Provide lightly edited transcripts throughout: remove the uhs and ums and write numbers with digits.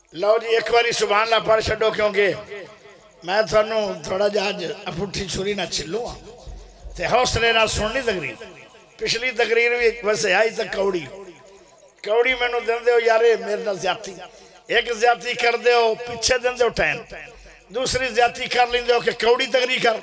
लो जी एक बारी सुभान अल्लाह पढ़ छो क्योंकि मैं थानू थोड़ा जहा पुठी छुरी ना छिलू हाँ तो हौसले ना सुननी तकरीर। पिछली तकरीर भी वैसे आई तो कौड़ी कौड़ी मैनू देंदे हो यारे मेरे नाल ज्यादती एक ज्यादती कर दे हो पिछे देंदे हो टाइम दूसरी ज्यादती कर लेंदे हो कि कौड़ी तकरीर कर।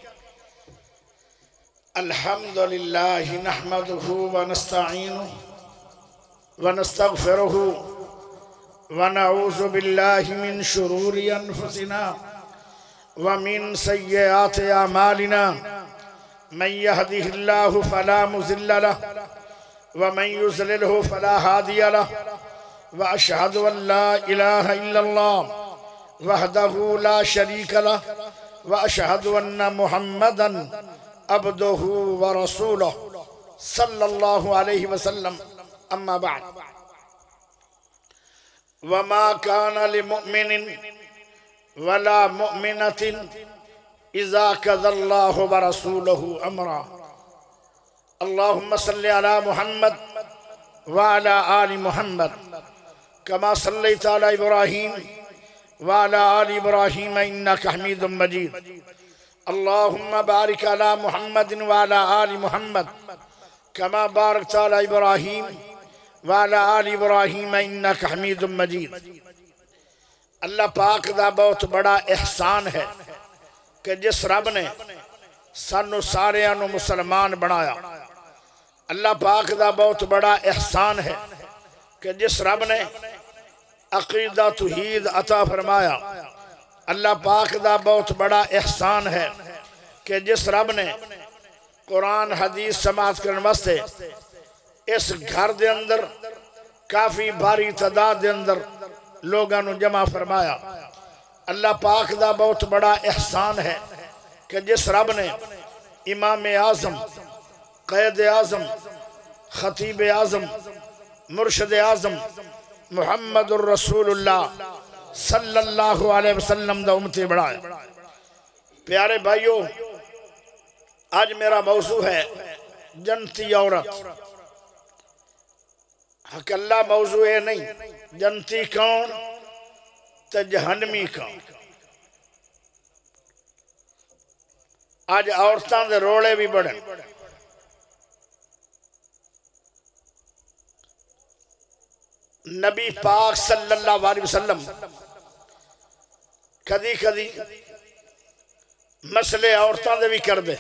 अल्हम्दुलिल्लाह नहमदुहु व नस्तईनुहु व नस्तगफिरुहु व नऊज़ु बिल्लाहि मिन शुरूरि अनफुसिना व मिन सय्यिआति अमालिना मन यहदिहिल्लाहु फला मुज़िल्ल लहु व मन युज़लिलहु फला हादिय लहु व अशहदु अन ला इलाहा इल्लल्लाह वहदहु ला शरीक लहु व अशहदु अन्न मुहम्मदन अब्दुहु व रसूलुहु सल्लल्लाहु अलैहि वसल्लम। अम्मा बाद वमा काना लिमुमिनिन वला मुमिनतिन इज़ा कज़ल्लाहु व रसूलुहु अमरा। अल्लाहुम्मा सल्लि अला मुहम्मद व अला आलि मुहम्मद कमा सल्लैता अला इब्राहीम व अला आलि इब्राहीम इन्नका हमीदुम मजीद। अल्लाहुम्मा बारिक अला मुहम्मदिन व अला आलि मुहम्मद कमा बारकता अला इब्राहीम व अला आलि इब्राहीम इन्नका हमीदुम मजीद। अल्लाह पाक दा बहुत बड़ा एहसान है कि जिस रब ने सानू सारियां नू मुसलमान बनाया। अल्लाह पाक दा बहुत बड़ा एहसान है कि जिस रब ने अकीदा तौहीद अता फरमाया। अल्लाह पाक दा बहुत बड़ा एहसान है कि जिस रब ने कुरान हदीस समात करने वास्ते इस घर दे अंदर काफ़ी भारी तादाद दे अंदर लोगों को जमा फरमाया। अल्लाह पाक दा बहुत बड़ा एहसान है कि जिस रब ने इमाम आज़म क़ैद आज़म ख़तीब आज़म मुर्शद आज़म मुहम्मदुर रसूलुल्लाह सल्लल्लाहु अलैहि वसल्लम दा उम्मती बढ़ाया। प्यारे भाइयों आज मेरा मौजू है जनती औरत। हकल्ला मौजू ये नहीं जनती कौन तो जहन्नमी कौन। आज औरतों के रोले भी बड़े। नबी पाक सल्लल्लाहु अलैहि वसल्लम कदी कदी मसले औरतों के भी कर दे।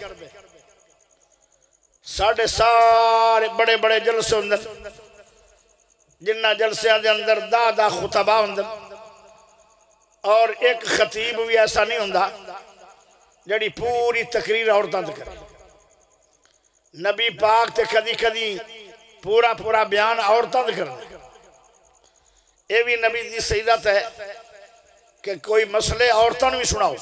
साढ़े सारे बड़े बड़े जलसे होंगे जिन्ना जलसिया के अंदर दा खुतबा होंगे और एक खतीब भी ऐसा नहीं होंदा जड़ी पूरी तकरीर औरतों से करे। नबी पाक ते कदी कदी पूरा पूरा बयान औरतों से कर दे। ये भी नबी की सईदत है कि कोई मसले औरतों भी सुनाओ।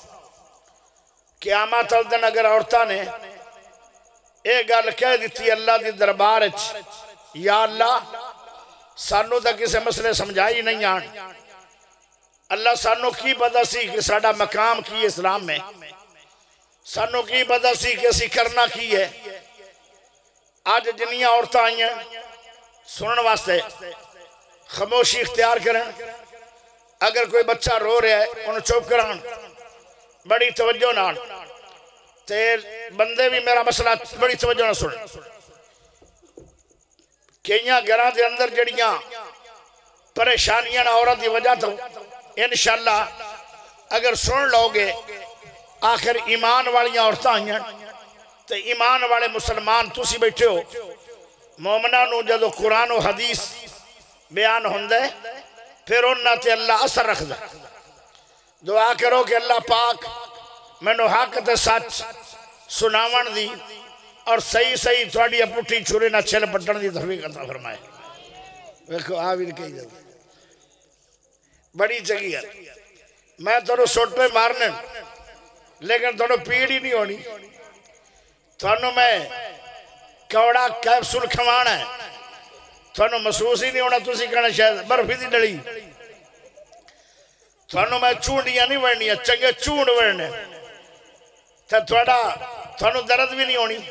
क़यामत वाले दिन अगर औरतों ने यह गल कह दी अल्लाह के दरबार या अल्लाह सानू तो किसी मसले समझाई नहीं आन। अल्लाह सानू की पता सी कि साडा मकाम की है इस्लाम में। सानू की पता सी कि असी करना की है। अज जिन्नियां औरतां आईयां सुनने वास्ते खामोशी इख्तियार करें। अगर कोई बच्चा रो रहा है उन्हें चुप करान बड़ी तवज्जो नाल ते बंदे भी मेरा मसला बड़ी तवज्जो नाल सुन। कई घरों के अंदर जड़ियां परेशानियां औरत की वजह तो इंशाअल्लाह अगर सुन लोगे आखिर ईमान वाली औरतां आईयां तो ईमान वाले मुसलमान तुसी बैठे हो। मोमना नूं जदों कुरान और हदीस बयान होंदा है फिर उन्हां ते अल्लाह असर रखदा। दुआ करो कि अल्लाह पाक मैनू हक ते सच सुनावन दी और सही सही थोड़ी पुठी छुरी ना छिल पट्टन की तौफीक अता फरमाए। देखो आ भी कही जाती बड़ी चंगी है। मैं तुहानू सुट पे मारने लेकिन तुहानू पीड़ ही नहीं होनी। तुहानू मैं कौड़ा कैप्सूल खवाना है तुहानू महसूस ही नहीं होना। तुसी कहना शायद बर्फी की डली। तुहानू मैं झूंडियां नहीं बननिया चंगे झूंड बनने तो तुहानू दर्द भी नहीं होनी।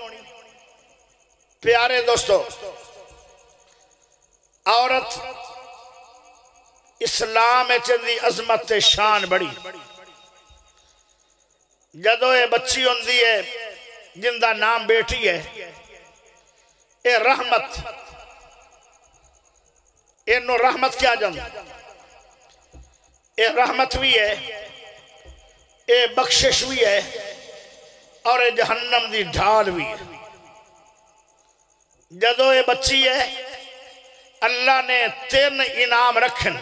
प्यारे दोस्तों औरत इस्लाम दी अजमत ते शान बड़ी। जदों ये बच्ची होंदी है जिंदा नाम बेटी है, ये रहमत, इनू रहमत क्या जाता, ये रहमत भी है, ये बख्शिश भी है और ये जहन्नम दी ढाल भी है। जदों ये बच्ची है अल्लाह ने 3 इनाम रखन।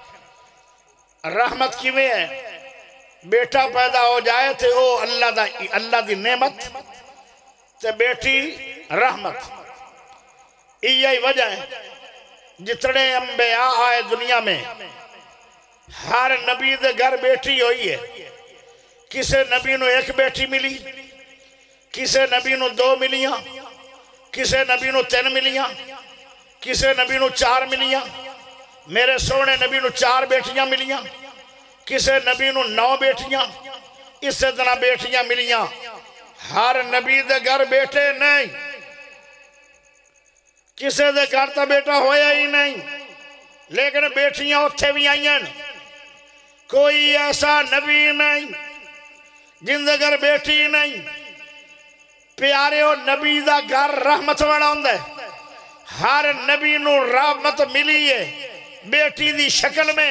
रहमत किवें है, बेटा पैदा हो जाए तो वो अल्लाह दी नेमत, ते बेटी रहमत। यही वजह है जितने अंबिया आए दुनिया में हर नबी दे घर बेटी हुई है। किसे नबी नू 1 बेटी मिली, किसे नबी नू 2 मिलियां, किसे नबी नू 3 मिलियां, किसे नबी नू 4 मिलियां। मेरे सोहने नबी नू 4 बेटियां मिलियां, किसे नबी नू 9 बेटियां, इस तरह बेटियां मिलियां। हर नबी दे घर बेटे नहीं, किसे दे घर तो बेटा होया ही नहीं, लेकिन बेटियां उत्थे भी आईयां। कोई ऐसा नबी नहीं जिंदे घर बेटी नहीं। प्यारे नबी दा घर रहमत वाला हुंदा है। हर नबी नू रहमत मिली है बेटी दी शक्ल में।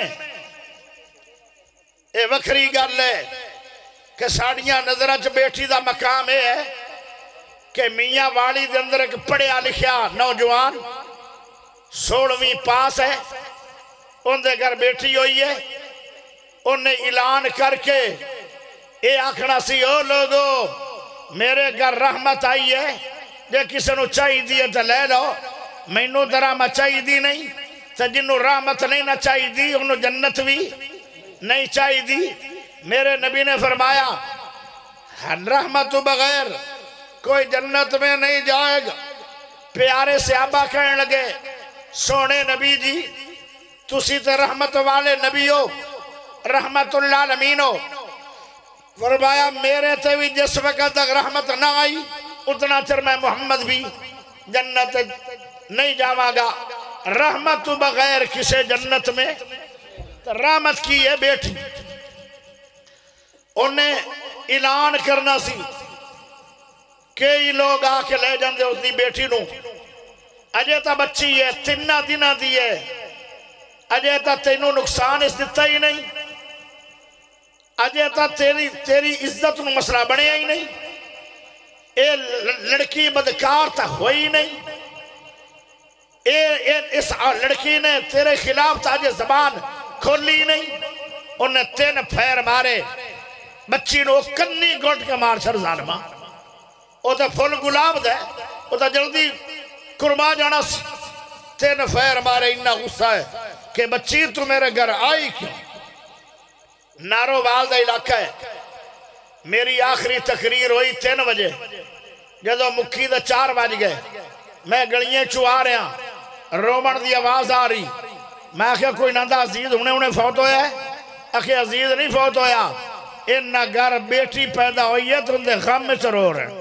ये वखरी गल है कि साड़ियां नजर च बेटी दा मकाम यह है कि मियाँ वाली दे अंदर एक पढ़िया लिखिया नौजवान 16वीं पास है, उनके घर बेटी हुई है। उन्हें ऐलान करके ये आखना सी, ओ लोगो मेरे घर रहमत आई है, जे किसी को चाहिए तो ले लो, मैनू तो रहमत चाहिए नहीं, तो जिन्हों रहमत नहीं ना चाहिए उन्होंने जन्नत भी नहीं चाहिए। मेरे नबी ने फरमाया रहमत तो बगैर कोई जन्नत में नहीं जाएगा। प्यारे सहाबा कहने लगे, सोने नबी जी तुसी तो रहमत वाले नबी हो, रहमतुल आलमीन हो। फरमाया मेरे ते भी जिस वक्त तक रहमत ना आई उतना चिर मैं मोहम्मद भी जन्नत नहीं जावांगा। रहमत तो बगैर किसे जन्नत में, तो रहमत की है बेटी। उन्हें ऐलान करना सी, कई लोग आके ले जाते उसकी बेटी नू। अजे तो बच्ची है 3 दिनों की है, अजे तो तेनों नुकसान इस दिता ही नहीं, अजे तो तेरी इज्जत नू मसला बनया ही नहीं। ये लड़की बदकार तो हो ही नहीं। इस लड़की ने तेरे खिलाफ तो अजे जबान खोली नहीं। उन्हें 3 फेर मारे बच्ची नो, कन्नी गुट के मार छड़ जालमा। वो तो फुल गुलाब दे, वो तो जल्दी कुर्बा जाना। 3 फेर मारे। इन्ना गुस्सा है कि बच्ची तू मेरे घर आई क्यों। नारोवाल का इलाका है। मेरी आखिरी तकरीर हुई 3 बजे, जदों मुखी तो 4 बज गए। मैं गलियां चू आ रहा, रोमन की आवाज आ रही। मैं आख्या कोई नंदा अजीज हुने हुने फौत होया है। आखे अजीज नहीं फौत होया, इन्ना घर बेटी पैदा हुई है तो उनके गम में रो रहे।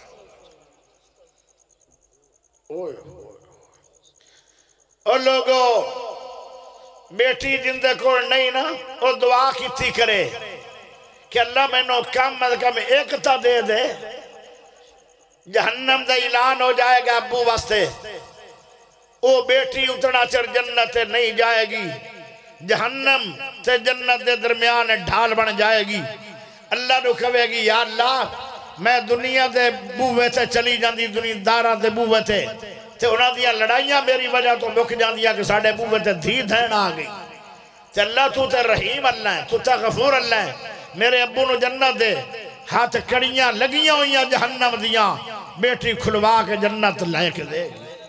ओ लोगो बेटी जिंदे को नहीं ना, वो दुआ की करे कि अल्लाह मैनू कम अज कम एक तो दे दे। जहन्नम का ऐलान हो जाएगा अबू वास्ते, वो बेटी उतना चिर जन्नत नहीं जाएगी। जहन्नम से जन्नत के दरम्यान ढाल बन जाएगी। अल्लाह को कहेगी या अल्लाह मैं दुनिया के बूहे से चली जाती, दुनियादारा के बूहे से, तो उन्होंने लड़ाइयां मेरी वजह तो मुक जांदियां कि साडे बूहे से धी धैन आ गई। ते अल्लाह तू तो रहीम अल्लाह है, तू तो गफूर अल्लाह है। मेरे अब्बू नू जन्नत दे। हाथ कड़ियां लगियां हुई जहन्नम दियां, बेटी खुलवा के जन्नत लैके दे।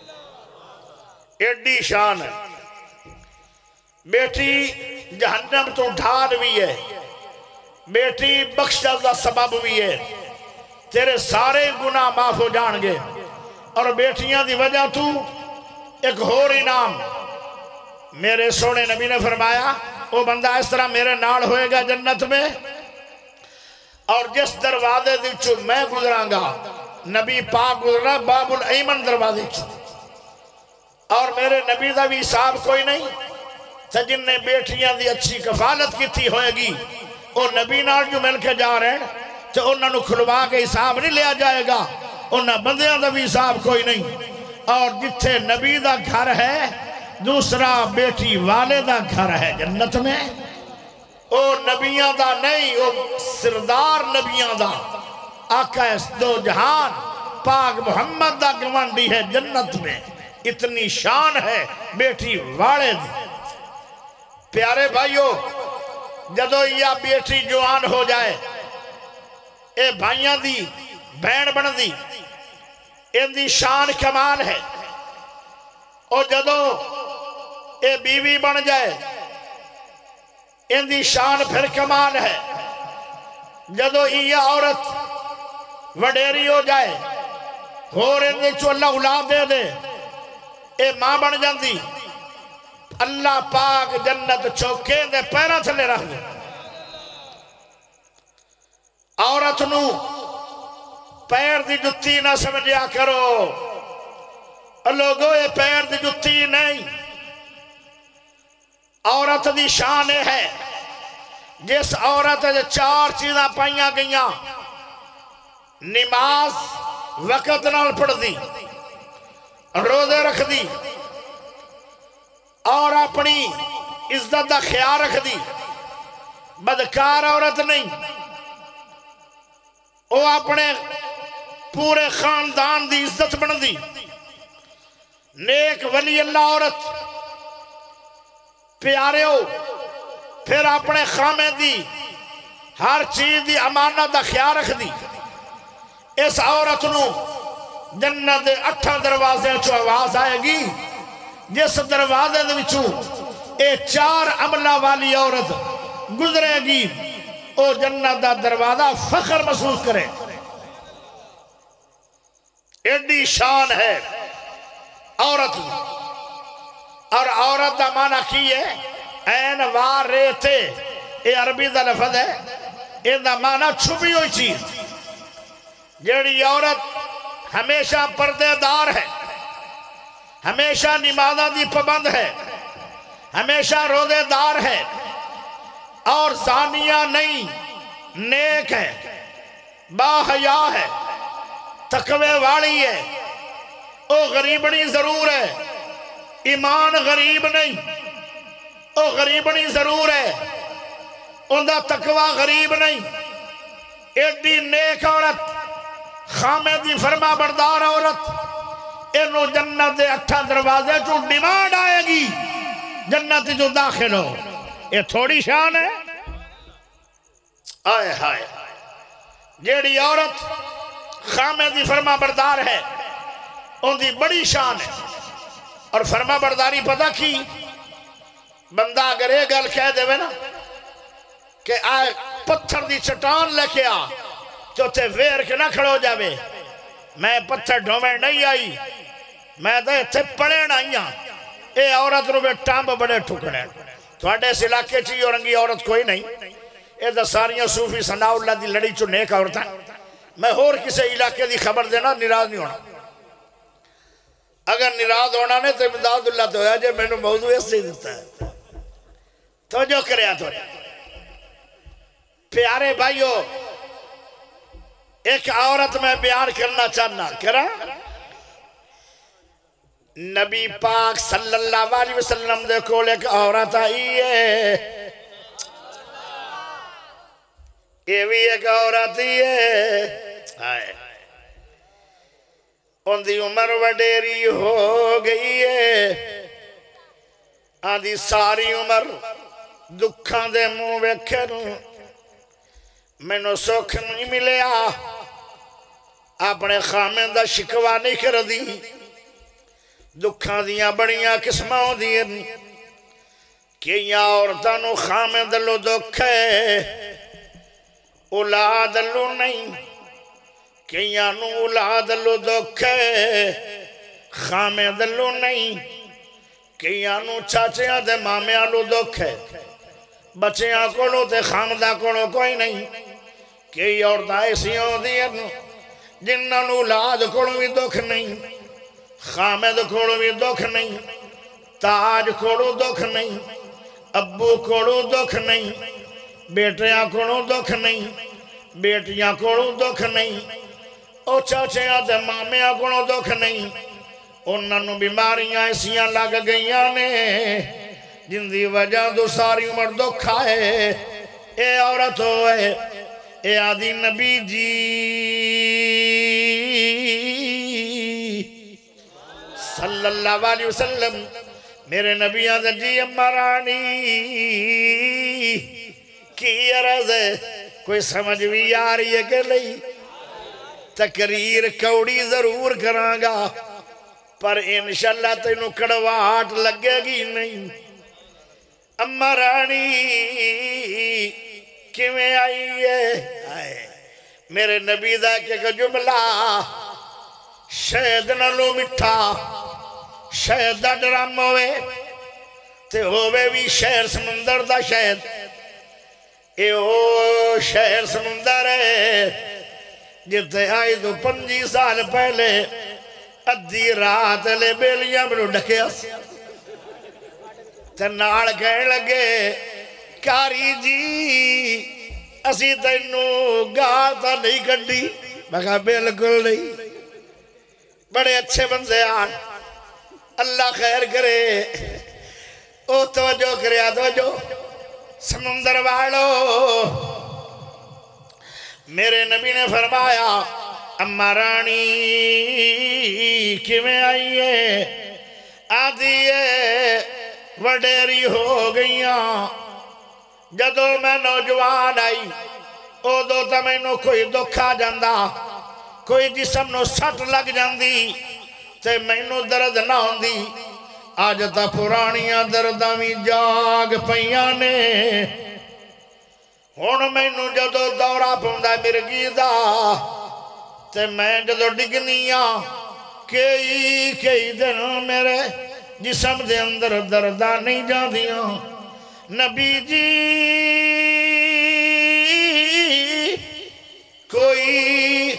एडी शान है। बेटी जहन्नम तो ढाल भी है, बेटी बख्शा का सबब भी है। तेरे सारे गुनाह माफ हो जाएंगे। और बेटियां की वजह तू एक होर इनाम मेरे सोने नबी ने फरमाया, वो बंदा इस तरह मेरे नाल होएगा जन्नत में। और जिस दरवाजे विचों मैं गुजरांगा, नबी पाक गुजरा बाबुल ऐमन दरवाजे, और मेरे नबी का भी हिसाब कोई नहीं। तो जिन्हें बेटियां की अच्छी कफालत की होएगी वो नबी नाल जो मिल के जा रहे हैं तो उन्होंने खुलवा के हिसाब नहीं लिया जाएगा, उन्होंने बंदियां का भी हिसाब कोई नहीं। और जिथे नबी का घर है दूसरा बेटी वाले का घर है जन्नत में, वो नबियां का नहीं, वो सरदार नबियां का आका दो जहान पाक मोहम्मद का गवांडी है जन्नत में। इतनी शान है बेटी वाले दी। प्यारे भाइयों, जदों यह बेटी जवान हो जाए ये भाइयों दी बहन बनती, इनकी शान कमाल है। और जदों ये बीवी बन जाए इनकी शान फिर कमाल है। जदों यह औरत वडेरी हो जाए होर इनके चो अल्लाह औलाद दे दे, ये मां बन जाती। अल्लाह पाक जन्नत चौके दे पैरों थले रख दे। औरत नू पैर की जुत्ती ना समझिया करो लोगो, ये पैर की जुत्ती नहीं। औरत की शान है जिस औरत चार चीज़ां पाइया गई, नमाज वक़्त नाल पढ़दी, रोजे रखदी और अपनी इज्जत का ख्याल रखदी। बदकार औरत नहीं, वो अपने पूरे खानदान की इज्जत बनदी। नेक वली अल्लाह औरत प्यारे हो, फिर अपने खामे दी हर चीज की अमानत का ख्याल रखदी। इस औरत नू जन्नत के 8 दरवाजे चो आवाज आएगी, जिस दरवाजे ये 4 अमलों वाली औरत गुजरेगी वो जन्नत का दरवाजा फखर महसूस करे। एडी शान है औरत। और औरत का माना की है ऐन वार रेते, ये अरबी का लफज है, इसका माना छुपी हुई चीज। जेड़ी औरत हमेशा पर्देदार है, हमेशा नमाज़ां दी पाबंद है, हमेशा रोजेदार है और ज़ानिया नहीं, नेक है, बाहया है, तकवे वाली है, वो गरीबनी जरूर है, ईमान गरीब नहीं, वो गरीबनी जरूर है, उनका तकवा गरीब नहीं। एडी नेक औरत, खामे दी फरमा बरदार औरत, इनू जन्नत के 8 दरवाजे चो डिमांड आएगी जन्नत जो दाखिल हो। ये थोड़ी शान है? आए हाय, जेड़ी औरत खामे दी फरमा बरदार है उनकी बड़ी शान है। और फरमा बरदारी पता की, बंदा अगर ये गल कह देवे ना कि आ पत्थर की चट्टान लेके आ तो उसे वेर के ना खड़ो जावे, मैं पत्थर ढोवे नहीं आई, मैं तो इतने पढ़न आई हाँ। ये औरत रू टंब बड़े ठुकने थोड़े इस इलाके च ही रंगी औरत कोई नहीं। ये तो सारिया सूफी सनाउल्ला की लड़ी चो नेक औरत। मैं होर किसी इलाके की खबर देना, निराज नहीं होना। अगर निराज होना ने तो इमदादुल्ला तो होया जे मैनू मौजू ऐसे दिता है तो जो करे। तो प्यारे भाइयों, एक औरत मैं बयान करना चाहना करा। नबी पाक सल्लल्लाहु अलैहि वसल्लम दे कोल एक औरत आई है, ये भी एक औरत ही है। उनकी उम्र वडेरी हो गई है, आदि सारी उम्र दुखा दे मुंह वेखे मैनू सुख नहीं मिलिया, अपने खामे का शिकवा नहीं करदी। दुखा दियां बड़ियां किस्मां होंदियां, कई औरतों खामे दलों दुख है, औलाद अल्लों नहीं, कई औलाद अल्लों दुख है, खामे दलों नहीं, कई चाचिया ते मामिया लो दुख है, बच्चिया को खामदा को कोई नहीं। कई औरत ऐसिया होंदियां जिन्होंने औलाद को भी दुख नहीं, खामद को भी दुख नहीं, ताज को दुख नहीं, अब्बू कोलों दुख नहीं, बेटियां कोलों दुख नहीं, बेटियां कोलों दुख नहीं, ओ चाचिया ते मामिया कोलों दुख नहीं। उन्होंने बीमारियां ऐसियां लग गई ने जिंदी वजह तो सारी उम्र दुख आए। ये औरत होए ये आदि नबी जी सल्लल्लाहु अलैहि वसल्लम मेरे नबी आदि जी अम्मा रानी की अर्ज है, कोई समझ भी आ रही है कि नहीं? तकरीर कौड़ी जरूर करांगा पर इंशाअल्लाह तेनू कड़वाहट लगेगी नहीं। अम्मा रानी किवें आई है? मेरे नबी दा एक जुमला, शहद नालों मिठा शहद दा ड्रम होवे ते होवे भी शहर समुंदर दा शहद। ए ओ शहर समुंदर है जिथे आई तो 25 साल पहले अद्धी रात ले बेलियां मैनू डकिया ते नाल कहन लगे कारी जी असी तैनू गाल तो नहीं कड्डी। मैं कहा बिल्कुल नहीं, बड़े अच्छे बंदे आ, अल्लाह खैर करे। ओ तवज्जो करे, तवज्जो समुंदर वालों, मेरे नबी ने फरमाया अम्मा रानी किवें आई है? आदि वडेरी हो गई। जदों मैं नौजवान आई उदों तो मैनू कोई दुख आ जाता, कोई जिसम नू सट लग जाती ते मैनू दर्द ना होंदी। अज तो पुरानियां दर्दां भी जाग पईयां ने। हुण मैनू जदों दौरा पौंदा मिर्गी दा ते मैं जदों डिगनी कई दिन मेरे जिसम दे अंदर दर्दां नहीं जांदियां। नबी जी कोई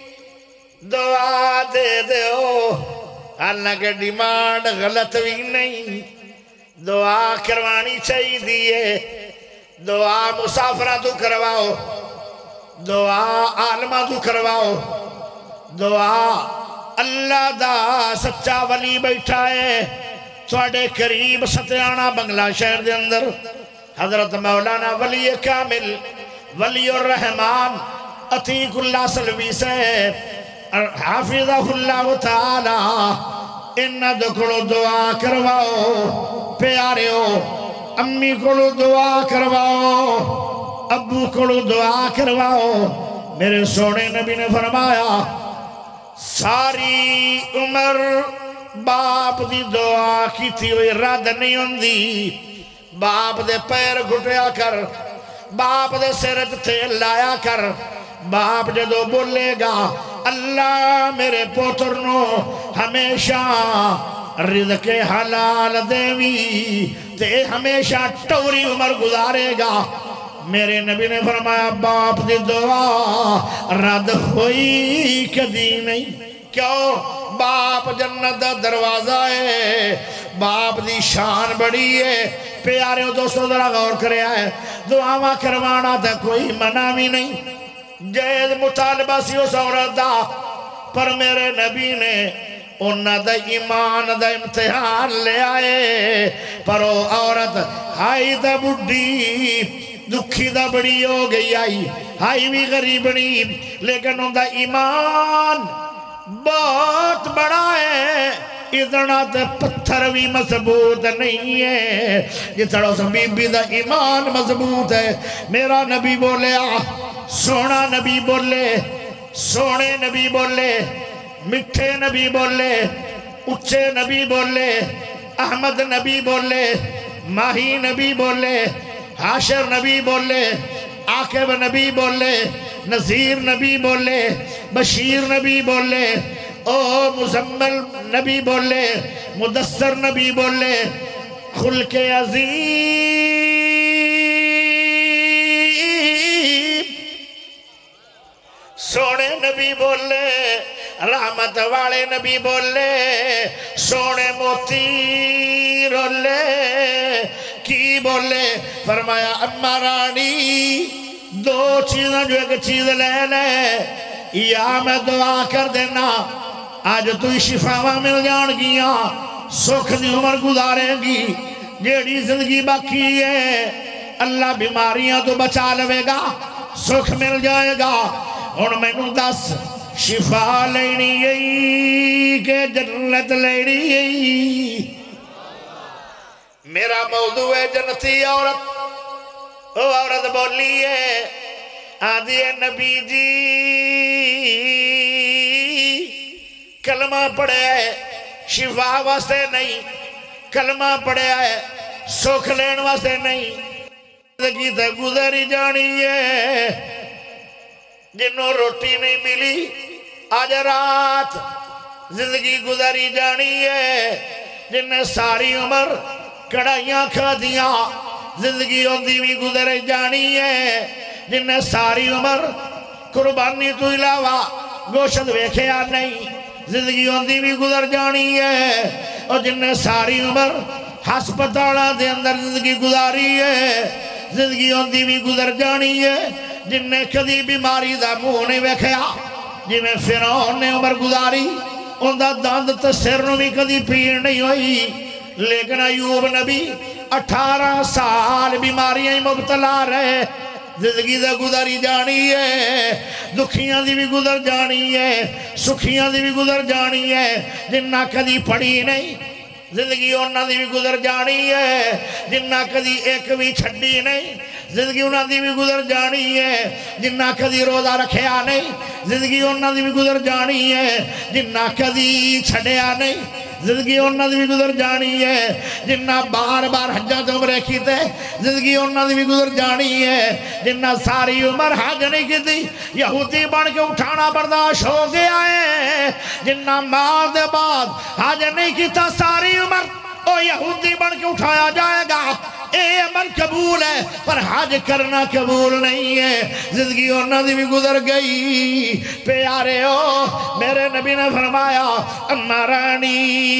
दुआ दे दो, हालांकि डिमांड गलत भी नहीं, दुआ करवानी चाहिए। दुआ मुसाफरा तू करवाओ, दुआ आलमा तू करवाओ, दुआ अल्लाह दा सच्चा वली बैठा है थोड़े करीब सत्याना बंगला शहर के अंदर। हजरत मौलाना वली कामिल वली रहमान अतीकुल्ला सलवी से हाफिज़हुल्लाह ताला इन्ना दुखड़ो दुआ करवाओ। प्यारे हो अम्मी को दुआ करवाओ, अब्बू को दुआ करवाओ। मेरे सोने नबी ने फरमाया सारी उम्र बाप दी दुआ की हुई रद्द नहीं होंदी। बाप दे पैर घुटिया कर, बाप दे सिर तेल लाया कर। बाप जदों बोलेगा अल्लाह मेरे पुत्र नो हमेशा रिज़्क़े हलाल देवी ते हमेशा टौरी उम्र गुजारेगा। मेरे नबी ने फरमाया बाप दी दुआ रद्द होई कदी नहीं। क्यों? बाप जन्नत दा दरवाजा है, बाप दी शान बड़ी है। प्यारे दोस्तों जरा गौर करिया है, दुआवा करवाना तो कोई मना भी नहीं, जायज़ मुतालबा सी उस औरत दा। पर मेरे नबी ने उन्होंने ईमान दा इम्तिहान ले आए। पर वो औरत हाई तो बुढ़ी दुखी दा बड़ी हो गई, आई हाई भी गरीबनी, लेकिन उनका ईमान बहुत बड़ा है। इतना तो पत्थर भी मजबूत नहीं है जितना उस बीबी का ईमान मजबूत है। मेरा नबी बोले सोना नबी बोले, सोने नबी बोले, मिठे नबी बोले, उच्चे नबी बोले, अहमद नबी बोले, माही नबी बोले, हाशर नबी बोले, आकिब नबी बोले, नज़ीर नबी बोले, बशीर नबी बोले, ओ मुजम्मल नबी बोले, मुदस्सर नबी बोले, खुल्के अज़ीम सोने नबी बोले, रहमत वाले नबी बोले, सोने मोती रोले। की बोले? फरमाया अम्मा रानी दो चीज़ां जो एक चीज़ ले ले, या मैं दुआ कर देना अज तू शिफावां मिल जाणगियां, सुख दी उम्र गुजारेगी, जेड़ी जिंदगी बाकी है अल्लाह बीमारियां तो बचा लवेगा, सुख मिल जाएगा। हुण मैनू दस शिफा लेनी है के जन्नत लेनी है? मेरा मौजू है जन्नती औरत। ओ औरत बोली है, आदि है नबी जी कलमा पढ़िया है शिफा वास्ते नहीं, कलमा पढ़िया है सुख लेन वास्ते नहीं। जिंदगी तो गुजर ही जानी है, जिन्हों रोटी नहीं मिली आज रात जिंदगी गुजर ही जानी है, जिन्हें सारी उम्र कढ़ाइयां खादियां जिंदगी उनकी भी गुजर जानी है, जिन्हें सारी उम्र कुर्बानी तो इलावा गोश्त वेखिया नहीं जिंदगी उनकी भी गुजर जानी है, और जिन्हें सारी उम्र हस्पतालों के अंदर जिंदगी गुजारी है जिंदगी उनकी भी गुजर जानी है, जिन्हें कभी बीमारी का मुंह नहीं वेखिया जिमें फिरौन ने उम्र गुजारी, उनका दंद तो सिर में भी कभी पीड़ नहीं हुई। लेकिन अयूब नबी 18 साल बीमारियां मुबतला रहे, जिंदगी तो गुजरी जानी है, दुखियां की भी गुजर जानी है, सुखियां की भी गुजर जानी है। जिन्ना कदी पढ़ी नहीं जिंदगी उन्होंने भी गुजर जानी है, जिन्ना कदी एक भी छड़ी नहीं जिंदगी उन्होंने भी गुजर जानी है, जिन्ना कदी रोजा रखिया नहीं जिंदगी उन्होंने भी गुजर जानी है, जिन्ना कदी छड़िया नहीं जिंदगी उन्होंने भी गुजर जानी है, जिन्ना बार बार हजा च उम्र कीते जिंदगी उन्होंने भी गुजर जानी है, जिन्ना सारी उम्र हज नहीं की यहूदी बन के उठाना बर्दाश्त हो गया है, जिन्ना माल दे बाद हज नहीं किया सारी उम्र ओ यहूदी बन के उठाया जाएगा। ये अमल कबूल है पर हज करना कबूल नहीं है, जिंदगी उन्होंने भी गुजर गई। प्यारे हो मेरे नबी ने फरमाया अम्मा रानी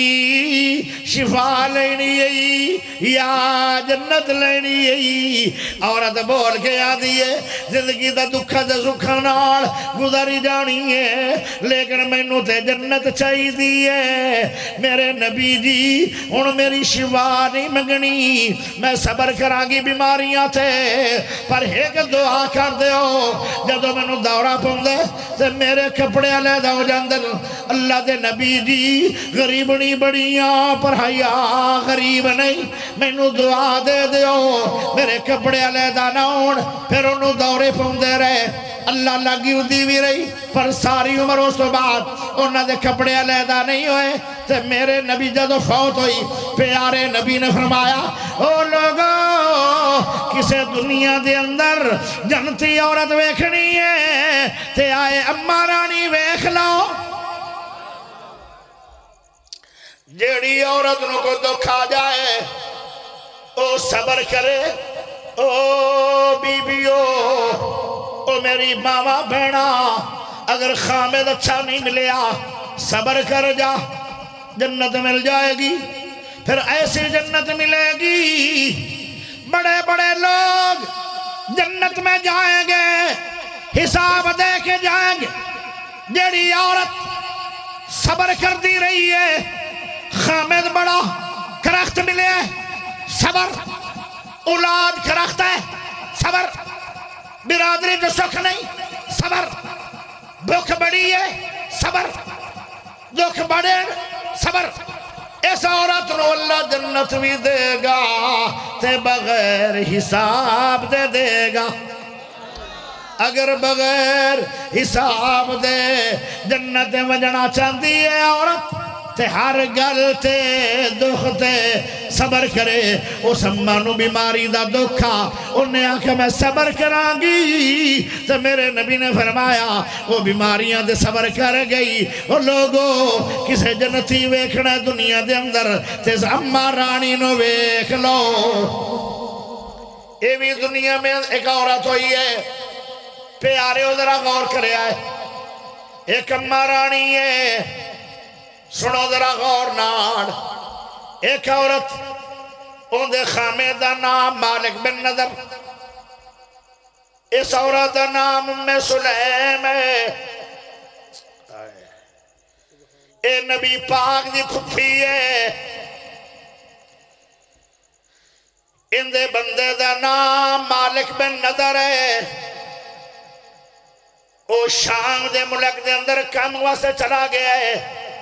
शिफा लेनी है या जन्नत लेनी है? औरत बोल के आती है जिंदगी का दुखा ते सुखा नाल गुजारी जानी है, लेकिन मैनू ते जन्नत चाहिए है। मेरे नबी जी हुण मेरी शिफा नहीं मंगनी, मैं सबर करांगी बीमारियां थे, पर एक दुआ कर दो जदों मैनू दौरा पाउंदा ते मेरे कपड़े अलहदा हो जांदे। अल्लाह दे नबी जी गरीबनी बड़ियां पर हया गरीब नहीं, मैनू दुआ दे दो मेरे कपड़े अलहदा ना होण, फिर उन्होंने दौरे पाउंदे रहे। अल्लाह लगी उदी भी रही पर सारी उम्र उस तो बाद उन्होंने कपड़े अलहदा नहीं होए। ते मेरे नबी जदों फौत हुई प्यारे नबी ने फरमाया ओ लोगों किसे दुनिया दे अंदर जन्नती औरत वेखनी है ते आए अम्मा रानी वेख लो। जेड़ी औरत को दुख आ जाए ओ सबर करे। ओ बीबियो ओ मेरी मावा बहना, अगर खामिद अच्छा नहीं मिलया सबर कर जा, जन्नत मिल जाएगी। फिर ऐसी जन्नत मिलेगी, बड़े बड़े लोग जन्नत में जाएंगे, हिसाब दे के जाएंगे। जेड़ी औरत सबर कर दी रही है, खामिद बड़ा करख्त मिले सबर, औलाद करख्त है सबर, बिरादरी तो सुख नहीं सबर, भूख बड़ी है सबर, दुख बड़े सबर। इस औरत को अल्लाह जन्नत भी देगा ते बगैर हिसाब दे देगा। अगर बगैर हिसाब दे जन्नत वजना चाहती है औरत ते हर गल ते दुख ते सबर करे। उस अम्मा नू बीमारी दा दुख आ, उन्हें आख्या मैं सबर करांगी, तो मेरे नबी ने फरमाया वो बीमारियां दे सबर कर गई। वो लोगों किसे जन्नती वेखना दुनिया दे अंदर ते अम्मा रानी नू वेख लो। ये भी दुनिया में एक औरत हुई है, प्यारे जरा गौर करे, एक अम्मा रानी है, सुनो जरा गौर नाल। एक औरत उनके खामे का नाम मालिक बिन नदर, इस औरत का नाम उम्मे सुलैम है। ए नबी पाक दी फुफी है। इंदे बंदे का नाम मालिक बिन नदर है। वो शाम दे मुल्क दे अंदर काम वास्ते चला गया है।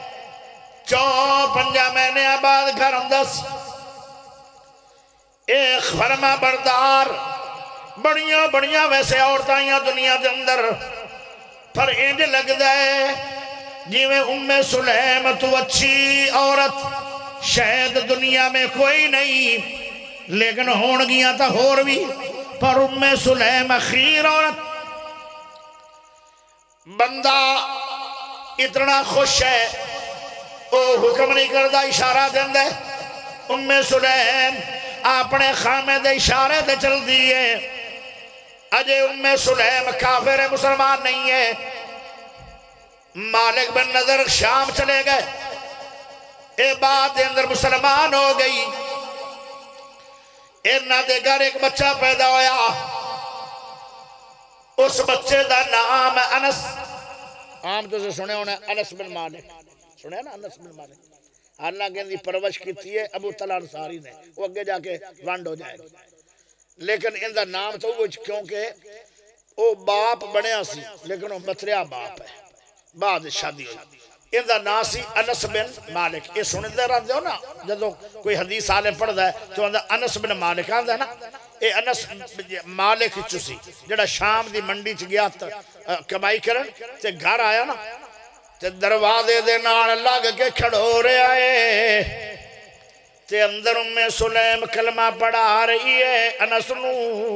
4-5 महीने बाद घर आंदा सी। एक फरमा बरदार बड़िया बड़िया वैसे औरतां दुनिया के अंदर, पर इंज लगता है जिवें उम्मे सुलैम तो अच्छी औरत शायद दुनिया में कोई नहीं, लेकिन होणगियां तो होर भी, पर उम्मे सुलैम अखीर औरत। बंदा इतना खुश है, वो हुक्म नहीं करता, इशारा देंदा है। उम्मे सुलैम अपने खामे दे इशारे ते चलती है। अजय उम्मे सुलैम काफिर है, मुसलमान नहीं है। मालिक बिन नदर शाम चले गए। ये बात के अंदर मुसलमान हो गई। इन्हां दे घर एक बच्चा पैदा होया। उस बच्चे का नाम अनस, आम तुझे सुने होना अनस बिन मालिक, सुने ना अनस बिन मालिक। हालांकि इनकी परवरिश की है अबू तला अंसारी ने, वो अगे जाके वंड हो जाएगी, लेकिन इनका नाम तो वो क्योंकि वो बाप बनया सी, लेकिन वो मतरिया बाप है, बाद शादी हुई। इनका नाम सी अनस बिन मालिक। ये सुनते रहते हो ना, जो कोई हदीस आले पढ़ता है तो आंदा अनस बिन मालिक आंदा ना। ये अनस मालिक सी, जड़ा शाम की मंडी च गया कमाई करन ते घर आया ना, ते दरवाजे दे नाल लग के खड़ो रहा है। ते अंदर उम्मे सुलैम कलमा पढ़ा रही है अनस नू।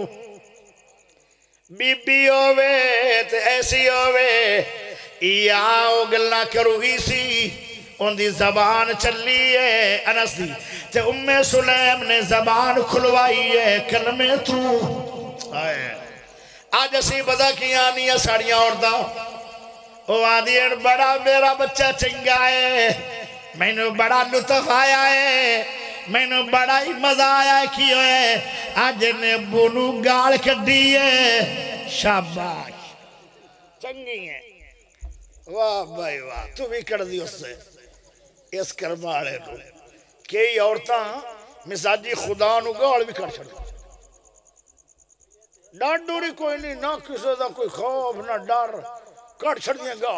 बीबी होवे ते ऐसी होवे या ओ गल्लां करूगी सी, उनकी जबान चली है अनस दी। ते उम्मे सुलैम ने जबान खुलवाई है कलमे तू। आज असी पता की आनी है साड़ियां औरतां, वो आदि बड़ा मेरा बच्चा चंगा है, मैनू बड़ा लुत्फ आया है, मैनू बड़ा ही मजा आया कि अज ने बोनू गाल कड्डी है, शाबाश चंगी है, वाह भाई वाह, तू भी कर दी उससे इस कर्म वाले को। कई औरतां मिजाजी खुदा नू गाल भी कर छड़, डर डोरी कोई नहीं ना, किसी का कोई खौफ ना डर, कट छड़ियां गाल।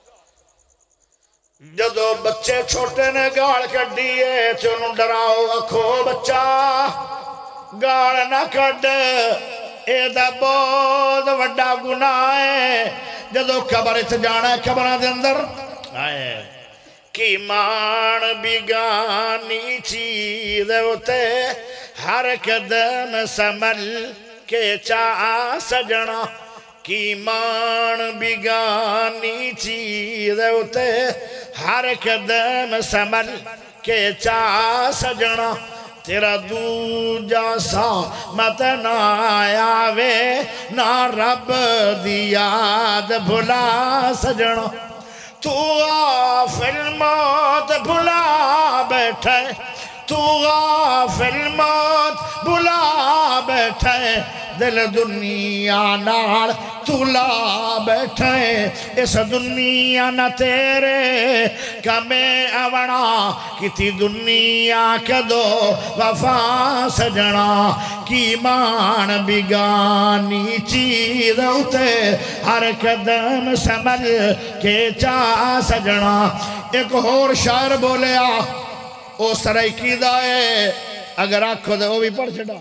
जदों बच्चे छोटे ने गाल कड्डी है तो उन्होंने डराओ, आखो बच्चा गाल ना कड, एदा बहुत वड्डा गुनाह है। जदों कबर च जाना, कबर के अंदर आए कि मान बिगानी चीज उते हर कदम संभल के चा सजना, की मान बिगानी चीज उते हर कदम संभल के चा सजना, तेरा दूजा सा मत ना आवे ना रब दी याद भुला सजना। तू गाफिल मौत भुला बैठे, तू गाफिल मौत भुला बैठे, दिल दुनिया नाल तुला बैठे, इस दुनिया न तेरे कमे आवना, किती दुनिया कदो वफा सजना, की मान बिगानी चीज उते हर कदम संभल के चा सजना। एक होर शायर बोलिया, ओ सराइकी दा है, अगर आखो तो वो भी पढ़ छड़ा।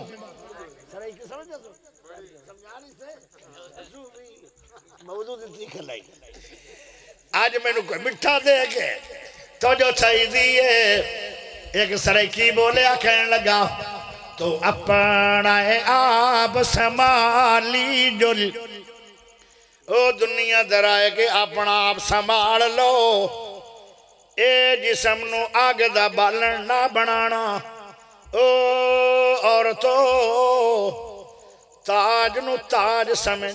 आज मैनू कोई मिठा दे के तो जो चाहिए, एक सराइकी बोलिया, कहने लगा तो अपना आप संभाली जुल, ओ दुनिया दराए के अपना आप संभाल लो, ए जिसम नू अग दा बालन ना बनाना, ओ औरतो ताज नू ताज समझ।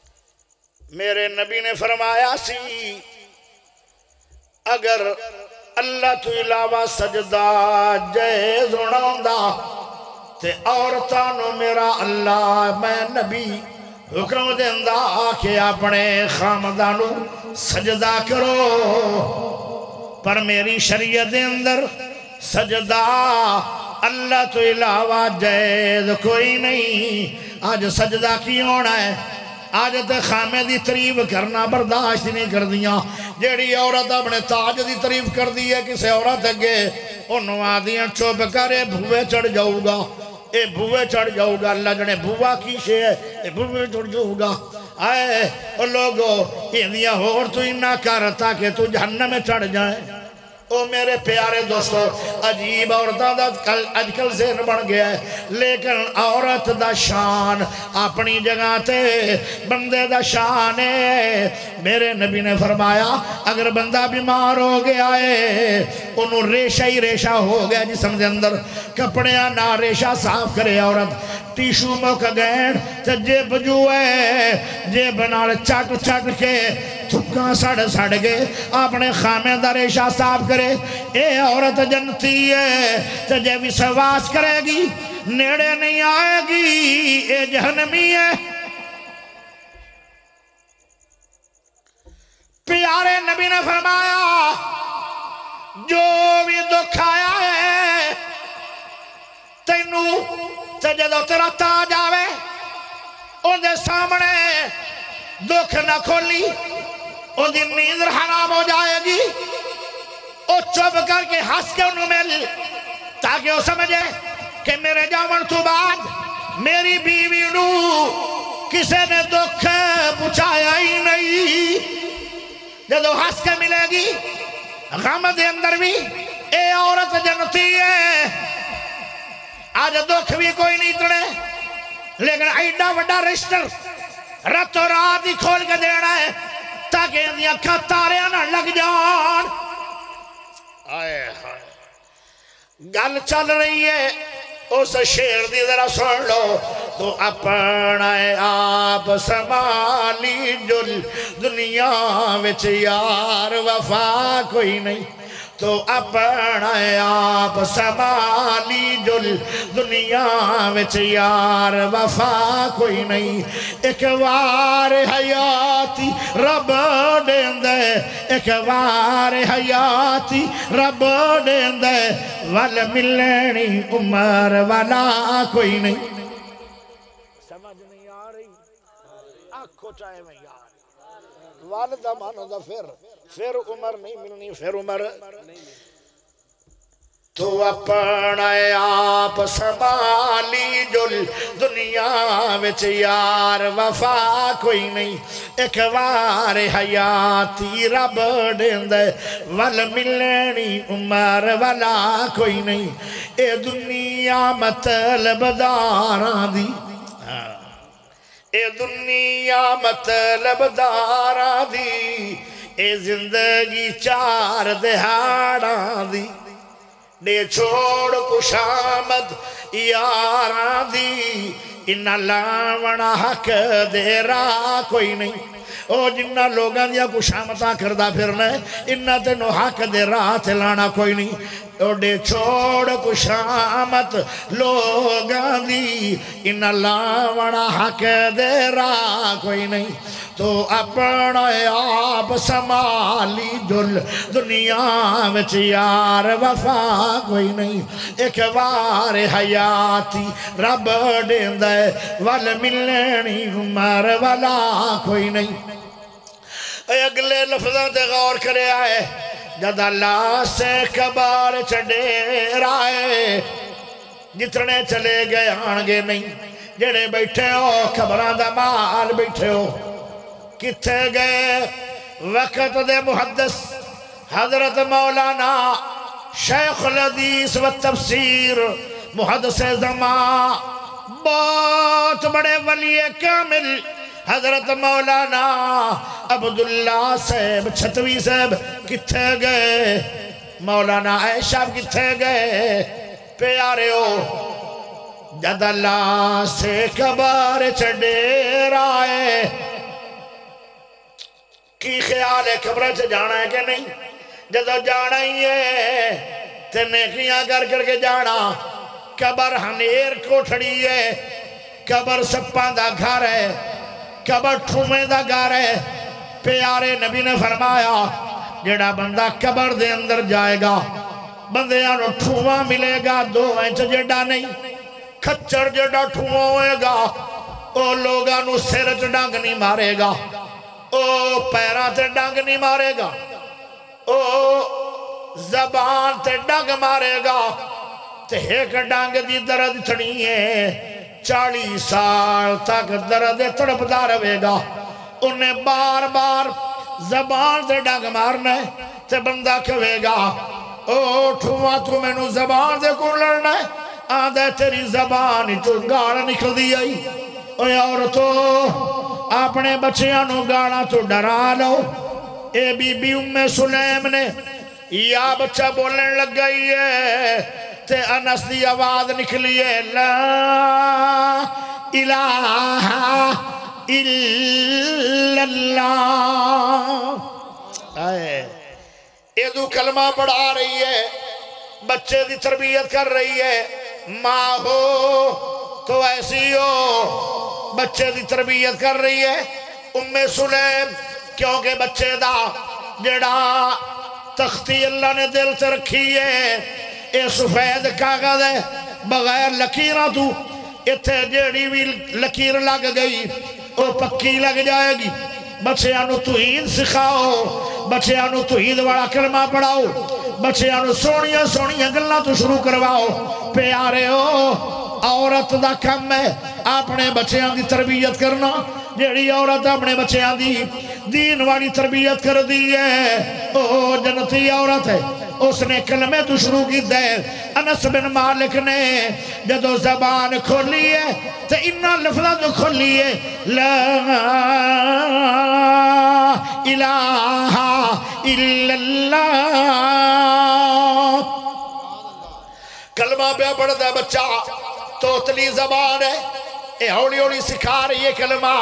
मेरे नबी ने फरमाया सी, अगर अल्लाह तो इलावा सजदा जायज़ होना ते औरतां नूं मेरा अल्लाह मैं नबी हुक्म देंदा कि अपने खामदां नूं सजदा करो, पर मेरी शरीयत दे अंदर सजदा अल्लाह तो इलावा जायज़ कोई नहीं। अज सजदा की होना है, अज तो खामे की तारीफ करना बर्दाश्त नहीं कर दियाँ। जेड़ी औरत अपने ताज की तारीफ कर दी है किसी औरत अगे उन्होंने आदियाँ चुप कर भूए चढ़ जाऊगा, ये भूए चढ़ जाऊगा। अल्लाह जने भूआ की शे है ये भूए चढ़ जाऊगा। आए लोगो इंदिया होर तू इन्ना कर ताकि तू जहन्नम में चढ़ जाए। ओ मेरे प्यारे दोस्तों अजीब औरतों का अजकल ज़हन बन गया है, लेकिन औरत दा शान अपनी जगह ते बंदे दा शान है। मेरे नबी ने फरमाया अगर बंदा बीमार हो गया है उन्होंने रेशा ही रेशा हो गया जिसम के अंदर, कपड़े ना रेशा साफ करे औरत, टिशू मुक गए तो जेब जुए जेब नाल चट चट के थुक्का सड़ सड़ के अपने खामे दा रेशा साफ करे। ये औरत जनती है तो जे विश्वास करेगी नेड़े नहीं आएगी, ये जहन्नमी है। प्यारे नबी ने फरमाया जो भी दुख आया है तेनू तो जदों तेरा ताज आवे उनके सामने दुख न खोली, उनकी नींद हराम हो जाएगी। वो चुप करके हंस के उन्होंने मिल ताकि वो समझे कि मेरे जावन तो बाद मेरी बीवी नू किसी ने दुख पहुंचाया ही नहीं। जब हंस के मिलेगी गम के अंदर भी ये औरत जनती है। आज दुख भी कोई नहीं तड़े, लेकिन एडा वड्डा रजिस्टर रातों रात ही खोल के देना है ताकि अखा तारिया ना लग जान। गल चल रही है उस शेर दी जरा सुन लो। तो अपना आप संभाली जुल दुनिया विच यार वफा कोई नहीं, तो अपना आप संभाली जुल दुनिया विच यार वफा कोई नहीं। एक बार हयाती रब देंदे, एक बार हयाती रब देंदे, वल मिलनी उमर वाला कोई नहीं। समझ नहीं आ रही? आखो चाहे मैं यार वाल दा मानो दा फिर उमर नहीं मिलनी, फिर उमर तो अपना आप संभाली जुल दुनिया विच यार वफा कोई नहीं। एक बार हयाती रब देंदे, वल मिलनी उमर वाला कोई नहीं। ए दुनिया मतलबदारां दी, ए दुनिया मतलबदारां दी, ए जिंदगी चार दिहाड़ा दी। दे छोड़ खुशामद यारां दी, इन्ना लावना हक दे राह कोई नहीं। ओ जिन्ना लोगों दिया खुशामदा करदा फिरना इन्ना तेनों हक दे राह ते लाना कोई नहीं। ओडे छोड़ खुशामत लोगां दी, इन्ना लावना हक दे राह कोई नहीं। तो अपना आप संभाली जुल दुनिया विच यार वफा कोई नहीं। एक बार हयाती रब देंदा, वल मिलनी उमर वाला कोई नहीं। अगले लफ्ज़ों ते गौर करे आए जद अल्लाह से कबार चडेरा है, जितने चले गए आणगे नहीं, जेड़े बैठे हो खबरां दा माल बैठे हो किथे गए। वक़्त दे मुहद्दिस हजरत मौलाना शेखुल हदीस व तफसीर मुहद्दिस ज़मां बहुत बड़े वली कामिल हजरत मौलाना अब्दुल्ला साहब छतवी साहब किथे गए। मौलाना ऐशा किथे गए। प्यारे हो जद अल्लाह से कबार चडेरा है, की ख्याल है खबर च जाना है कि नहीं? जदों जाना ही है ते नेकियां कर करके जाना। कबर हनेर कोठड़ी है, कबर सप्पां दा घर है, कबर ठूमे दा घर है। प्यारे नबी ने फरमाया जेड़ा बंदा कबर दे अंदर जाएगा बंदियां नूं ठूमा मिलेगा, 2 इंच जेड़ा नहीं, खच्चर जेड़ा ठूमा होएगा ओ लोगां नूं सिर च डंग नहीं मारेगा, ओ पैरां ते डंग नहीं मारेगा, ओ जबान ते डंग मारेगा। ते एक डंग दी दर्द थनी है 40 साल तक दर्द तड़पदा रहेगा। उन्हें बार बार जबान से डंग मारना है ते बंदा कहेगा ओ ठुआ तू मैनू जबान से को लड़ना है, आंदा तेरी जबान चो गाल निकलदी आई। औरतो अपने बच्चियां नू गाला तो डरा लो। ए बीबी उम्मे सुलैम ने या बच्चा बोलने लग गई है ते अनस दी आवाज निकली है ला इलाहा इल्लल्लाह। एदू कलमा पढ़ा रही है, बच्चे की तरबियत कर रही है। माँ हो तो ऐसी हो, बच्चे की तरबियत कर रही है उम्मे सुलैम, क्योंकि बच्चे दा जेड़ा तख्ती अल्लाह ने दिल से रखी है ये सफेद कागज है, बगैर लकीर तू इत्थे जेड़ी भी लकीर लग गई वो पक्की लग जाएगी। बच्चियां नू तौहीद सिखाओ, बच्चियां नू तौहीद वाला कलमा पढ़ाओ, बच्चियां नू सोहणियां सोहणियां गल्लां तो शुरू करवाओ। प्यारे हो औरत दा काम है अपने बच्चियां की तरबियत करना। जेड़ी औरत अपने बच्चियां दी दीन वाली तरबियत कर दी है ओ जन्नती औरत है। उसने कलमे तो शुरू किया है। अनस बिन मालिक ने जदों जबान खोली है तो इन्ना लफ्ज़ जो खोली है ला इलाहा इल्लल्लाह। कलमा पे पढ़ता बच्चा, तोतली जबान है, ये हौली हौली सिखा रही है कलमा।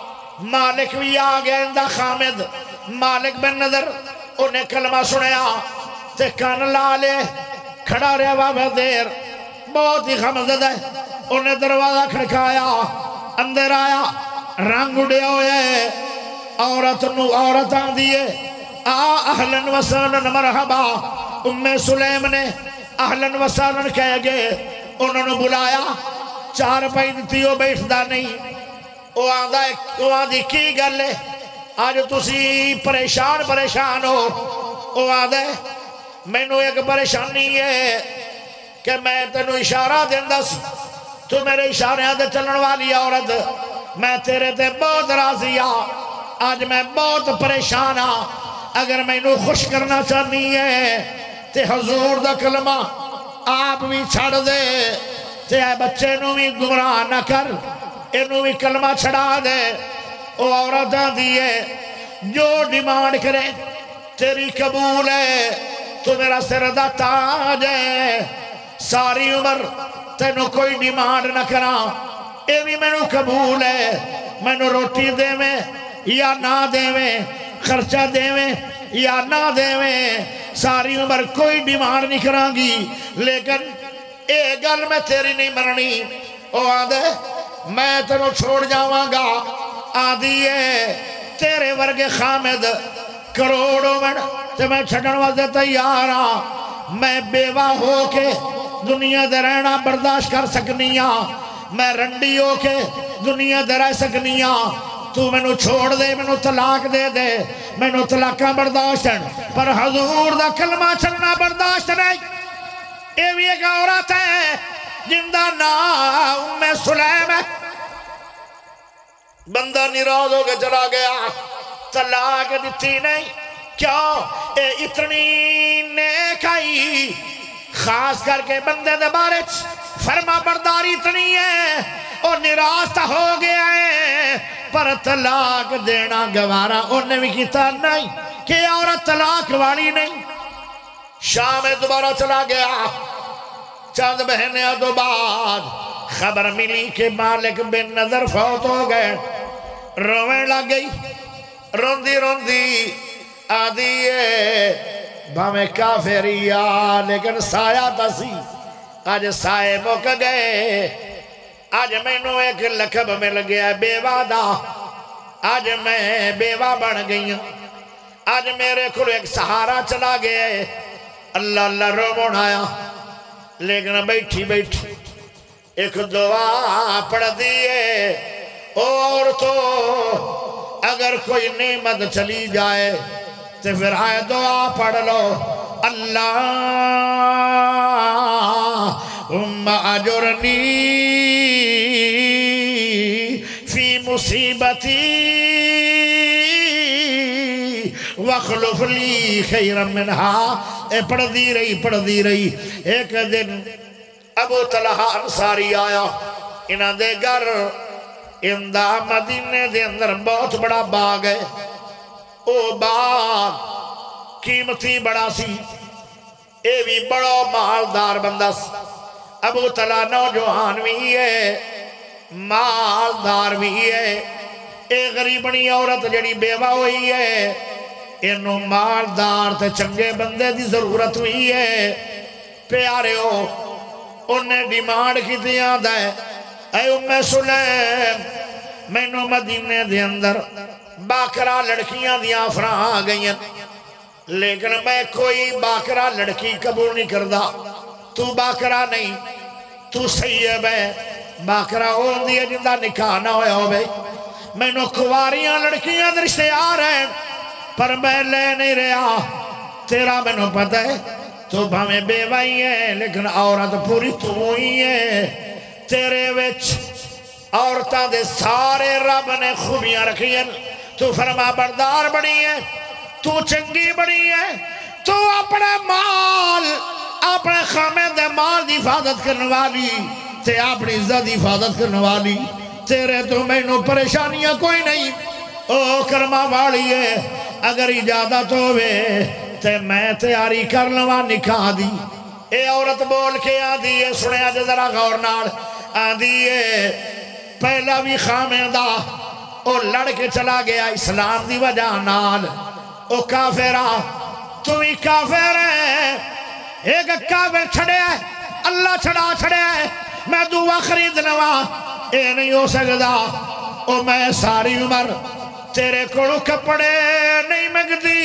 मालिक भी आ गया इंदा खामिद, मालिक बिन नदर, उन्हें कलमा सुनया ते कान ला ले, खड़ा रहा बाबा देर, बहुत ही गमज़द है। उन्हें दरवाजा खड़काया, अंदर आया, रंग उड़िया होया है। औरत नू औरत आंदी है आ अहलन वसहलन मरहबा। उम्मे सुलैम ने अहलन वसहलन कह गए, उन्होंने बुलाया, चार पाई दी, वो बैठता नहीं। वो आंदा वो आंदी की गल है अज तुसी परेशान परेशान हो। वो आंदा मैनू एक परेशानी है कि मैं तेनू इशारा देंदा सी, तू मेरे इशारियां ते चलण वाली औरत, मैं तेरे ते बहुत राजी आ, आज मैं बहुत परेशान हाँ। अगर मैनू खुश करना चाहनी है ते हजूर दा कलमा आप भी छड़ दे ते बच्चे नू भी गुमराह ना कर, इनू भी कलमा छड़ा दे। वो औरत आंदी है जो डिमांड करे तेरी कबूल है, तू मेरा सिर दा ताज है, सारी उम्र तेनू कोई डिमांड ना करा, ये भी मैनू कबूल है। मैनू रोटी देवे या ना देवे, खर्चा देवे या ना देवे, सारी उम्र कोई डिमांड नहीं करांगी, लेकिन ये गल मैं तेरी नहीं मननी। वो आंदे मैं तेनू छोड़ जावांगा। आंदी है तेरे वर्गे खामिद करोड़ों में ते मैं छड़न वास्ते तैयार हाँ। मैं बेवा हो के दुनिया दे रहना बर्दाश्त कर सकनी हाँ, मैं रंडी हो के दुनिया दे रह सकनी हाँ। तू मैनू छोड़ दे, मैनू तलाक दे दे, मैनू तलाका बर्दाश्त है, पर हजूर दा कलमा छड़ना बर्दाश्त नहीं। ये भी एक औरत है जिंदा नाम उम्मे सुलैम है। बंदा निराश होकर चला गया, तलाक दी नहीं, क्यों? ये इतनी नेकाई खास करके बंदे दे बारे फरमा बरदारी इतनी है और निराश हो गया है, पर तलाक देना गवारा उन्हें भी किया नहीं कि औरत तलाक वाली नहीं। शाम में दोबारा चला गया, चंद महीने तो बाद खबर मिली कि मालिक बिन नदर फौत हो गए। रोने लग गई, रोंदी रोंदी आदि भावे काफिरिया लेकिन साया तसी अज साए मुक गए। अज मैनू एक लखब मिल गया बेवा दा। अज मैं बेवा बन गई हूं। अज मेरे को एक सहारा चला गया है। अल्लाह अल्लाह रोवन आया लेकिन बैठी बैठी एक दुआ पढ़ दी है। और तो अगर कोई नेमत चली जाए तो फिर आए दुआ पढ़ लो अल्लाह अजुरनी फी मुसीबती वखलुफली खैरम मिनहा। पढ़ती रही। एक दिन अबू तलहा अंसारी आया इन्हां दे घर। इंदा मदीने दे अंदर बहुत बड़ा बाग है। ओ बाग कीमती बड़ा सी। ये भी बड़ा मालदार बंदा सी। अबू तलहा नौजवान भी है मालदार भी है। ये गरीबनी औरत जड़ी बेवा हुई है इनू मालदार ते चंगे बंदे की जरूरत हुई है। प्यारे हो उन्हें डिमांड की आद है उम्मे सुलैम मैनू मदीने दे अंदर बाकरा लड़कियां दी ऑफर आ गई लेकिन मैं कोई बाकरा लड़की कबूल नहीं करता। तू बाकरा नहीं तू सैयब है। बाकरा होंदी है जिंदा निकाह ना होया होवे। मैनू कुवारियां लड़कियां दे रिश्ते आ रहे पर मैं ले नहीं रहा। तेरा मैनू पता है तू भावे बेवाई है लेकिन औरत पूरी तू ही है। तेरे विच औरतां दे सारे रब ने खूबियां रखी हैं। तू फरमा बरदार बड़ी है तू चंगी बड़ी है। तू अपने माल अपने खामे दे माल की हिफाजत करने वाली ते अपनी इज्जत की हिफाजत करने वाली। तेरे तो मैनू परेशानियां कोई नहीं। ओ कर्मा वाली है अगर इजाजत होवे ते मैं तैयारी कर लवा निकाह दी। ये औरत बोल के आती है सुनिया जरा गौर नाल आती है पहला भी खामेदा ओ लड़ के चला गया इस्लाम की वजह नाल। ओ काफिरा तू भी काफिर है। एक काफिर छड़िया अल्लाह छड़ा छड़िया मैं दुआ खरीद लवा ये नहीं हो सकता। ओ मैं सारी उम्र तेरे को कपड़े नहीं मंगती।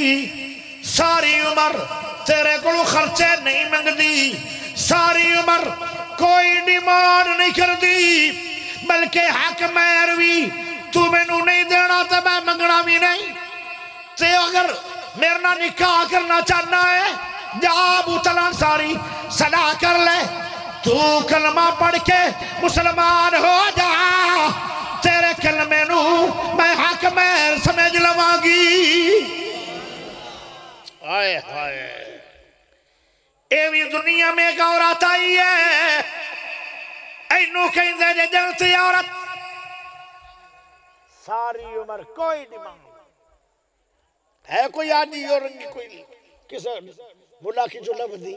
सारी उम्र तेरे को खर्चे नहीं मंगती। सारी उम्र कोई डिमांड नहीं करती बल्कि हक मैर भी तू मैनू नहीं देना तो मैं मंगना भी नहीं। ते अगर मेरे ना निकाह करना चाहना है जा अबू तलहा अंसारी सलाह कर ले। तू कलमा पढ़ के मुसलमान हो जा। तेरे कलमे नू मैं हक मैर समझ लवांगी। हाय हाय ये भी दुनिया में एक औरत आई है इनू कहते जे जलती औरत। सारी उम्र कोई डिमांड है कोई आजी और कोई किस मुला की जो लबदी।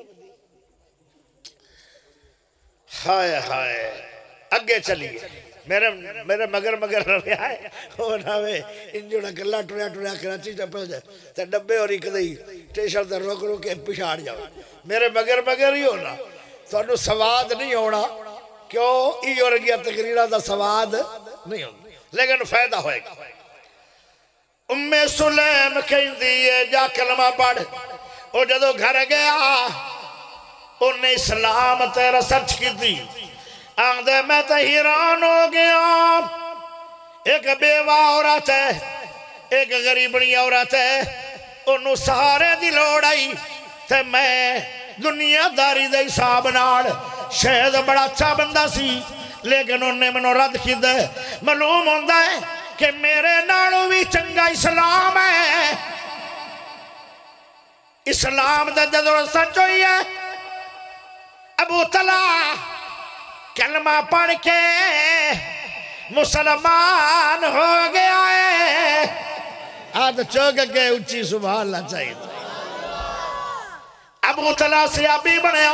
हाय हाय अगे चलिए मेरे मेरे मगर मगर रहा है हो ना वे इन जोड़ा गला टुरिया टुरिया कराची चपल जाए तो डब्बे और एक दई स्टेशन से रोक रोक के पिछाड़ जाओ। मेरे मगर मगर ही होना तो स्वाद नहीं होना क्यों ई और गया तकरीरा का स्वाद नहीं होना लेकिन फायदा होएगा। उम्मे सुलैम कहती है जा कलमा पढ़। वो जदों घर गया उन्हें इस्लाम ते रिसर्च की आंदे मैं तो हैरान हो गया। एक बेवा औरत है एक गरीबनी औरत है उन्होंने सहारे की लोड़ आई ते मैं दुनियादारी के हिसाब नाल शायद बड़ा अच्छा बंदा सी लेकिन उन्हें मैनू रद्द किया। मालूम होता है कि मेरे नालों भी चंगा इस्लाम है। इस्लाम का जदों सच हुई है अबू तलहा कलमा पढ़ के मुसलमान हो गया है। हाथ चौक के उच्ची सुभान चाहिए। अबू तलहा सहाबी बनया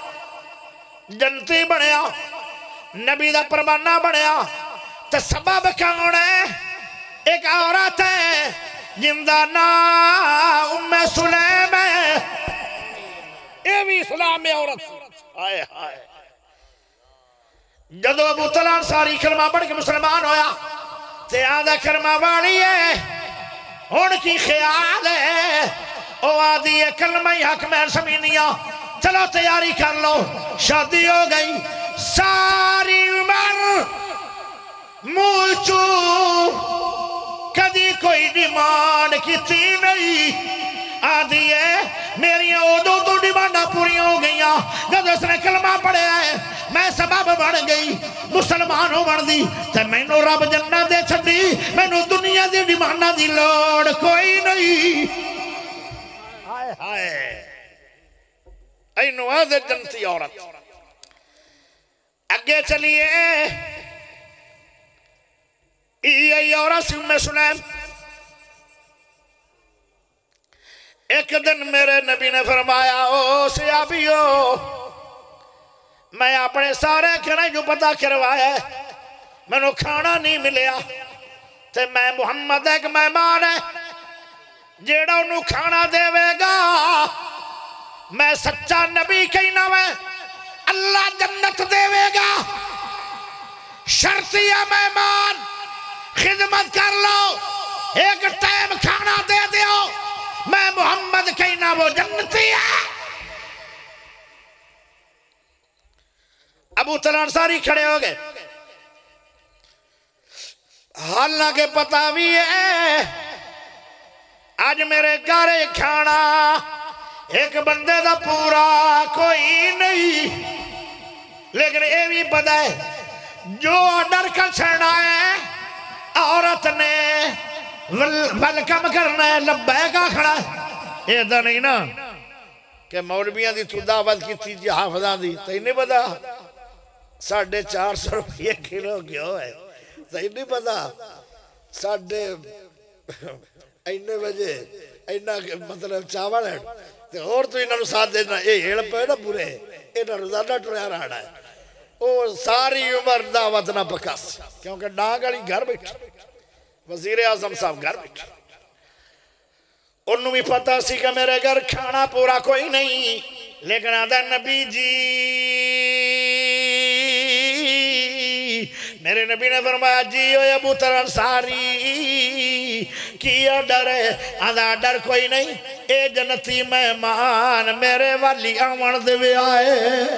जनती बनया नबी का परवाना बनया तो सबब कौन है? एक औरत है जिंदा ना उम्मे सुलैम है, ये भी इस्लाम में औरत। हाय हाय, जदों अबू तलहा अंसारी कलमा पढ़ के मुसलमान होया ते आदा कलमा वाली है, हुण की ख्याल है, ओ आदि है कलमा ही हक मैं समीनिया, चलो तैयारी कर लो, शादी हो गई। सारी उम्र मुंह चू कदी कोई डिमांड की नहीं, आदि है मेरिया उदों तो डिमांडा पूरी हो गई जब उसने कलमा पढ़िया है, मैं सबब बन गई मुसलमान हो बन दी, ते मैनू रब जन्नत दे छड्डी, मैनू दुनिया दी डिमांडा दी लोड़ कोई नहीं। हाय हाय, इनू आदे जन्नती औरत। अगे चलिए, ये औरत उम्मे सुलैम। एक दिन मेरे नबी ने फरमाया, ओ सहाबियो, मैं अपने सारे घरों जो पता करवाया, मैनू खाना नहीं मिलिया, ते मैं मुहम्मद एक मेहमान है जेड़ा उन्होंने खाना देवेगा, मैं सच्चा नबी कहना मैं, अल्लाह जन्नत देवेगा। शर्तिया मेहमान, खिदमत कर लो, एक टाइम खाना दे दियो, मैं मोहम्मद कहना वो जन्नती है। अबू तलहा अंसारी खड़े हो गए, हालांकि पता भी है आज मेरे घर खाना एक बंदे का पूरा कोई नहीं, लेकिन ये भी पता है जो ऑर्डर कर छड़ना है औरत ने वेलकम करना है, लब्बैका खड़ा है। इदा नहीं ना कि मौलवियां दी तू दावत की थी हाफिज़ां दी, तैनूं नहीं पता 450 रुपये किलो क्यों है, तैनूं नहीं पता साढ़े इन्ने बजे इन्ना मतलब चावल है, तो और तू इन्होंने साथ देना, ये हेल पे ना बुरे, इन्होंने रोजाना टुरया रहना है, वो सारी उम्र दावत ना पकास, क्योंकि डांग वाली घर बैठी, वजीर आजम साहब घर बैठे, उन्होंने भी पता सी कि मेरे घर खाना पूरा कोई नहीं, लेकिन आदा नबी जी, मेरे नबी ने फरमाया जी ओ अबू तलहा अंसारी की डर है, आदा डर कोई नहीं, ए जन्नती मेहमान मेरे वाली आवन दे आए।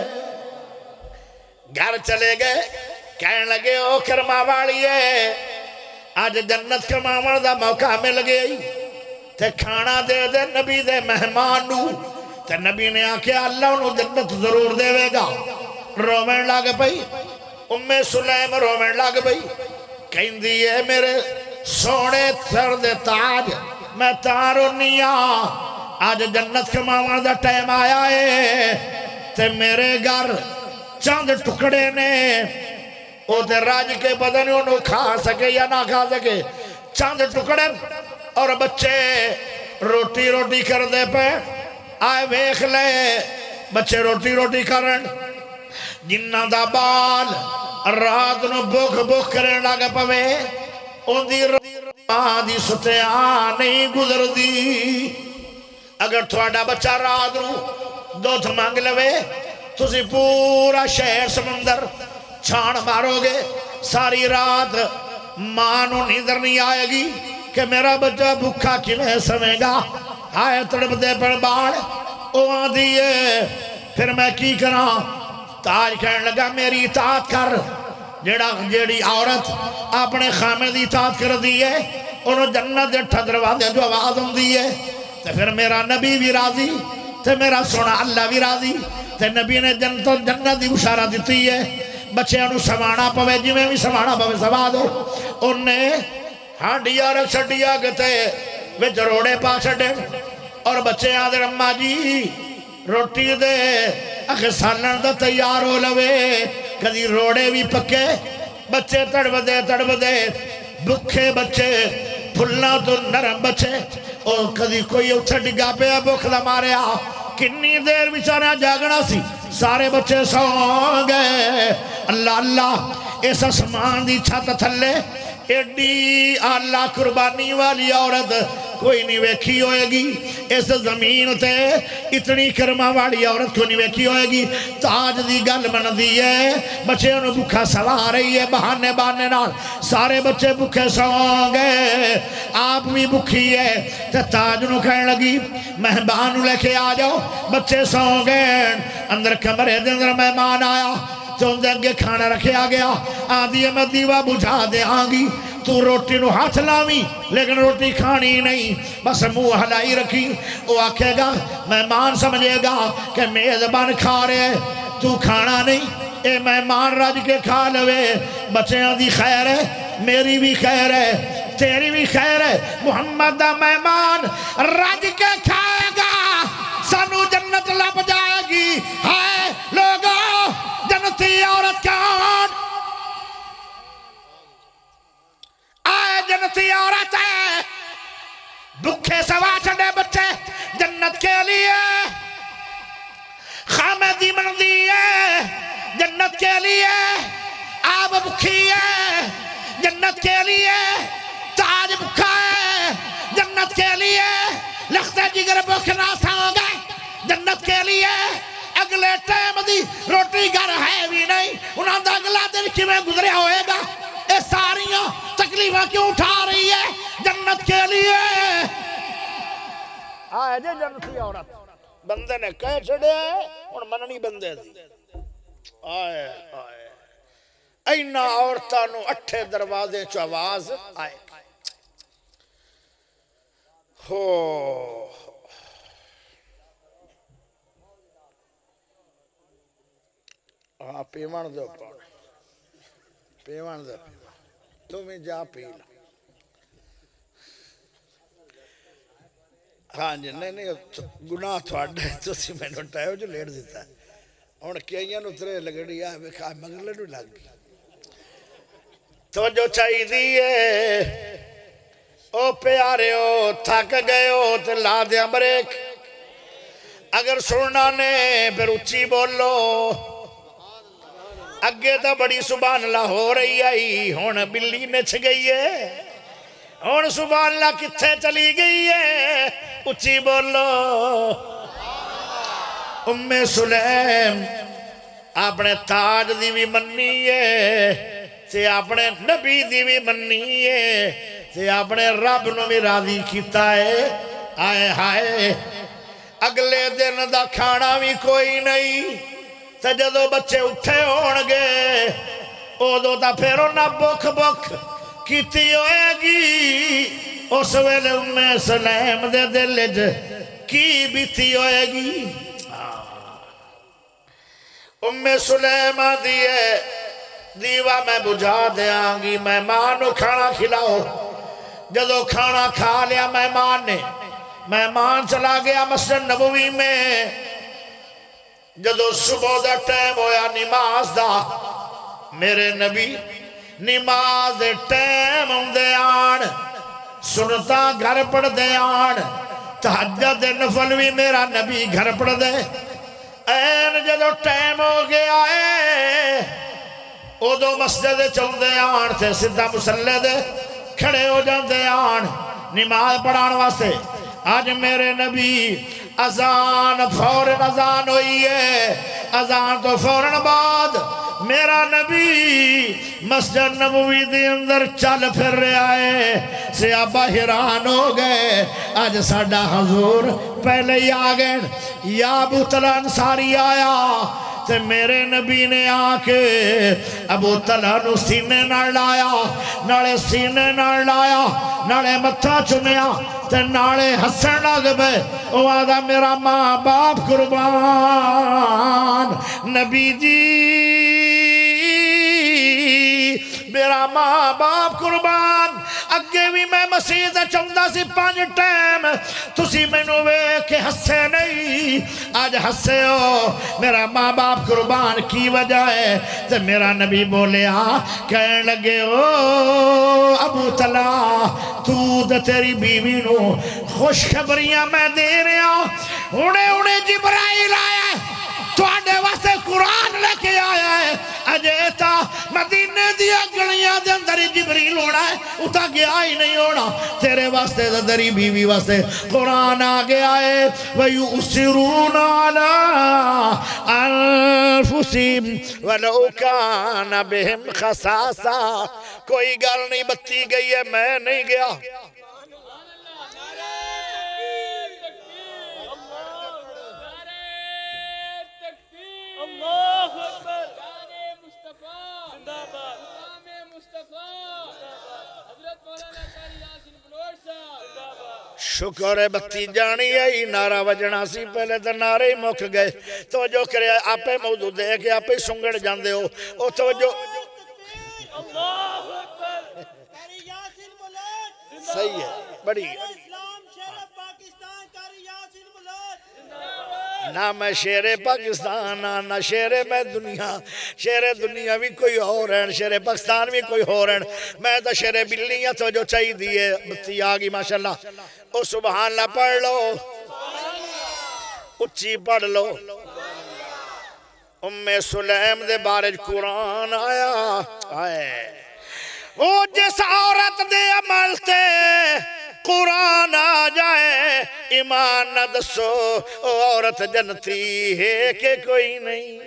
घर चले गए, कहने लगे ओ करमा वाली है, आज जन्नत कमावन का मौका मिल गया, ते खाना दे दे नबी दे मेहमान नू, ते नबी ने आख्या अल्लाह उन्होंने जन्नत जरूर देवेगा। रोवन लग पई उम्मे सुलैम, रोवन लग पई, कहंदी है मेरे सोने सर दे ताज, मैं तां रोनी आ, आज जन्नत कमावन का टाइम आया है, ते मेरे घर चंद टुकड़े ने, उधर राज के बदन उन्होंने खा सके या ना खा सके, चंद टुकड़े और बच्चे रोटी रोटी कर दे पे आए, वेख ले बच्चे रोटी रोटी करन, जिन्ना दा बाल रात नू भुख भुख करन लग पवे, उनदी मां दी सुतिया नहीं गुजरदी। अगर थोड़ा बच्चा रात नू दुध मंग लवे, तुसी पूरा शहर समुंदर छान मारोगे, सारी रात मां नू नींदर नहीं आएगी कि मेरा बच्चा भूखा किवें सवेगा, आए तड़पदे पर बाल, ओ आंदी है फिर मैं की करा। ताज कहन लगा मेरी इताअत कर, जेड़ी औरत अपने खामे की इताअत कर दी है, उन्होंने जन्नत के 8 दरवाजे जो आवाज आती है, तो फिर मेरा नबी भी राजी, तो मेरा सोना अल्लाह भी राजी, तो नबी ने जन्नत की इशारा दी है, बच्चों को सवाना पवे, जिमें भी सवाना पवे सवा दो। उन्हें हांडिया रख छड़िया किते विच रोड़े पा छड़े, और बच्चे आदे अम्मा जी रोटी दे अखे सालन तो तैयार हो लवे, कदी रोड़े भी पक्के, बच्चे तड़पदे तड़पदे भुखे बच्चे, फुल्ला तो नरम बच्चे, और कदी कोई उठे डिगा पे भुख दा मारिया, किन्नी देर बेचारा जागना सी, सारे बच्चे सौ गए। अल्लाह अल्लाह, इस आसमान की छत थले एडी आला कुर्बानी वाली औरत कोई नहीं वेखी होएगी इस जमीन ते, इतनी कर्मा वाली औरत कोई नहीं वेखी होएगी। ताज की गल बनती है, बच्चे भुखा सवा रही है, बहाने बहाने नाल सारे बच्चे भुखे सौ गए, आप भी भुखी है। तो ताज नूं कहन लगी मेहमान लेके आ जाओ, बच्चे सौ गए। अंदर कमरे के अंदर मेहमान आया तो उनके अगे खाना रखा गया। आदि है मैं दीवा बुझा देंगी, तू रोटी नू हाथ लावी लेकिन रोटी खानी नहीं, बस मुंह हलाई रखी। वो आखेगा मेहमान समझेगा कि मेजबान खा रहे, तू खाना नहीं, ये मेहमान रज के खा लवे। बच्चों की खैर है, मेरी भी खैर है, तेरी भी खैर है। मुहम्मद दा मेहमान रज के खाएगा, सानू जन्नत लभ जाएगी। है लोगों, जन्नती औरत कौन? आए जन्नती औरत है, भूखे सवा छड़े बच्चे जन्नत के लिए खामदी बनती है, जन्नत के लिए आप भूखी है, जन्नत के लिए ताज भूखा है, जन्नत के लिए लखते जिगर भूख ना सौगे, जन्नत के लिए अगले टाइम दी रोटी घर है भी नहीं, उन्होंने अगला दिन किवें गुजरिया होएगा। ये सारियां तकलीफा क्यों उठा रही है? जन्नत के लिए आए जे जन्नती औरत। बंदे ने कह छड़े हुण मननी बंदे दी। आए आए इन्ना औरतां नूं अठे दरवाजे च आवाज आए हो। हाँ पीवण दो, पीवण दो, तुम जा पी लो। हाँ जी, नहीं नहीं गुनाह थोड़ा, तुसी मैनू टाइम जो लेट दिता। हुण कईयां नूं तरे लगड़ी आ वेखा मगरले नूं लग गई। तो जो चाहिए ओ प्यारिओ, थक गए हो तो ला दिया ब्रेक। अगर सुनना ने फिर उच्ची बोलो। अगे तो बड़ी सुभान अल्लाह हो रही आई, हुण बिल्ली नच गई है, हुण सुभान अल्लाह कित्थे चली गई है? उच्ची बोलो। उम्मे सुलैम अपने ताज दी भी मन्नी है, ते अपने नबी दी भी मन्नी है, ते अपने रब नूं भी राजी कीता है। आए हाय, अगले दिन दा खाना भी कोई नहीं। तो जदों बच्चे उठे होणगे उदों तो फिर उन्हें भुख भुख कीती होएगी। उस वेले उम्मे सुलैम दे दिल च की बीती होएगी? उम्मे सुलैम आदी है दीवा मैं बुझा देंगी, मेहमान को खाना खिलाओ। जदों खाना खा लिया मेहमान ने, मेहमान चला गया मस्जिद नबवी में। जदों सुबह का टाइम होया नमाज दा, मेरे नबी नमाज टाइम आउंदे आन, सुनता घर पढ़दे आन, तहज्जुद दे नफल भी मेरा नबी घर पढ़दे। ऐन जदों टाइम हो गया है उदों मस्जिद चौंदे आन ते सीधा मुसल्ले दे खड़े हो जाते आन नमाज पढ़ाने वास्ते। आज मेरे नबी अजान फौरन अजान हुई है, अजान तो फौरन बाद मेरा नबी मस्जिद नबवी दे अंदर चल फिर रहा है। सहाबा हैरान हो गए, आज साडा हजूर पहले ही आ गए। या अबू तला अंसारी आया ते मेरे नबी ने आके अबू तला नू सीने नाल लाया, नाले सीने नाल लाया, नाले मत्था चुमिया ते नाले हसन लग पे। ओ आदा मेरा माँ बाप कुर्बान, नबी जी मेरा माँ बाप कुर्बान। अगे भी मैं मसीह चाहता सी 5 टाइम, तुसी मैनू वेख के हसे नहीं, आज हसे हो। मेरा माँ बाप कुर्बान की वजह है? तो मेरा नबी बोलिया, कहन लगे ओ अबू तला तू तो तेरी बीवी नू खुशखबरियां मैं दे रहा। हुणे हुणे जिब्राइल आया तुहाडे वास्ते कुरान लेके आया है, अजे ता मदीने दिया गलियां दे अंदर जिबरील होना है, उता गया ही नहीं होना। तेरे वास्ते तेरी बीवी वास्ते कुरान आ गया है, वयुसिरून अला अनफुसिहिम वलौ कान बिहिम खसासा। कोई गल नहीं, बत्ती गई है, मैं नहीं गया। शुक्र है बत्ती जानी है, नारा वजना सी, पहले तो नारे ही मुक गए। तो जो करे आपे मौजूद दे के आपे सुंगड़ जाते हो। ओ तो जो सही है, बड़ी ना मैं शेरे पाकिस्तान ना शेरे मैं दुनिया। शेरे दुनिया भी कोई और है, शेरे पाकिस्तान भी कोई और है। मैं तो शेरे बिल्ली हाँ। तो जो चाहिए बत्ती आ गई माशाल्लाह। ओ सुभान अल्लाह पढ़ लो, उच्ची पढ़ लो। उम्मे सुलैम दे बारे कुरान आया है, वो जिस औरत दे अमल ते कुरान आ जाए, ईमान न दसो ओ औरत जन्नती है कि कोई नहीं।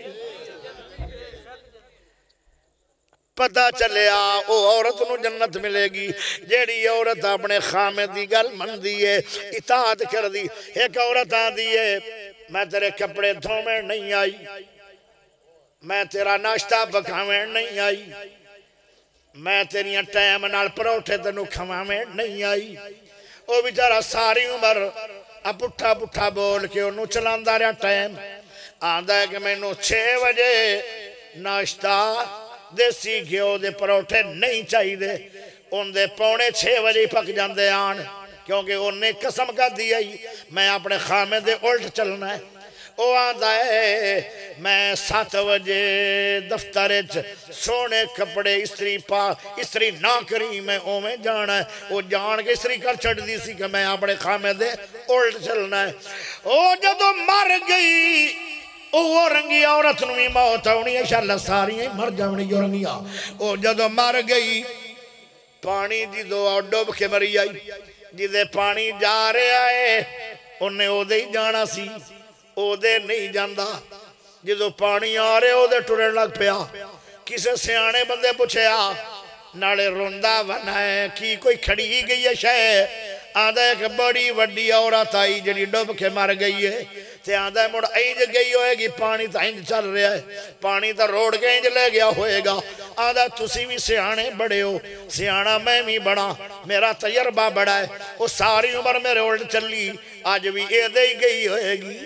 पता चलिया ओ औरत नूं जन्नत मिलेगी जेड़ी औरत अपने खामे दी गल मनदी है, इताअत करदी। एक औरत आंदी है, मैं तेरे कपड़े धोवे नहीं आई, मैं तेरा नाश्ता पकावे नहीं आई, मैं तेरिया टाइम नाल परोठे तेनू खवावे नहीं आई। वो बेचारा सारी उम्र पुठा पुठा बोल के उन्होंने चलांदा रहा। टाइम आंदा है कि मैनू 6 बजे नाश्ता देसी घ्यो दे परोठे नहीं चाहिए, उनके 5:45 बजे पक जाते आन, क्योंकि उन्हें कसम कर दी आई मैं अपने खामे दे उल्ट चलना है। वो आंदा है मैं 7 बजे दफ्तर सोने कपड़े इस्त्री पा इस्त्री ना करी मैं उवें जाना है। वो जान के इस्त्री कर छड़ी सी कि मैं अपने खामे दे उल्ट चलना है। वो जदों मर गई वो रंगी औरत नूं भी मौत आनी है, इंशाअल्लाह सारियां मर जावनी जो रंगिया। वो जदों मर गई पानी जी दो डुब के मरी आई, जिदे पानी जा रहा है उन्हें ओदे ही जाना सी, ओदे नहीं जाता। जो पानी आ रहे ओदे टुरन लग पिया। किसी सियाने बंदे पूछया नाले रोंदा बना है की कोई खड़ी गई है शह। आंदा एक बड़ी वड्डी औरत आई जी डुब के मर गई है। ते आंदा मुड़ इंज गई होएगी, पानी तो इंज चल रहा है, पानी तो रोड के इंज ले गया होएगा। आंदा तुसी भी सियाने बड़े हो, सियाना मैं भी बड़ा, मेरा तजर्बा बड़ा है। वो सारी उम्र मेरे उल्ट चली, अज भी एदे ही गई होएगी।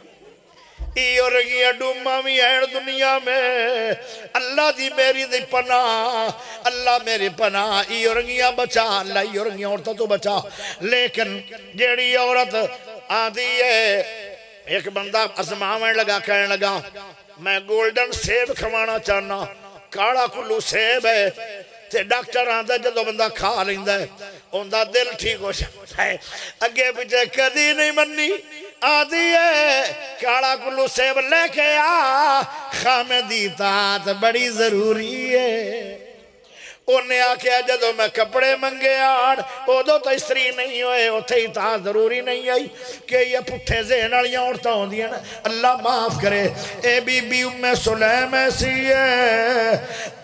डूमा भी है दुनिया में, अल्लाह दी मेरी दी पना, अल्लाह मेरी पना। रंगिया बचा अल्लाह रंगिया औरतों तो बचा। लेकिन जेड़ी औरत आती है, एक बंदा आजमावन लगा, कहने लगा मैं गोल्डन सेब खवाना चाहना, काला कुल्लू सेब है। ते डॉक्टर आंदा जो बंदा खा लेंदा है उनका दिल ठीक हो जाता है। अगे पिछे कदी नहीं मनी, आदि है काला कुल्लू सेब लेके आ, खामे दी तात बड़ी जरूरी है। उन्हें आख्या जो मैं कपड़े मंगे आन उदो तो इस्त्री नहीं होए, उथे ही तात जरूरी नहीं आई कि ये पुठे ज़हन वाली औरतां होंदियां ने, अल्लाह माफ करे। ए बीबी उम्मे सुलैम ऐसी है,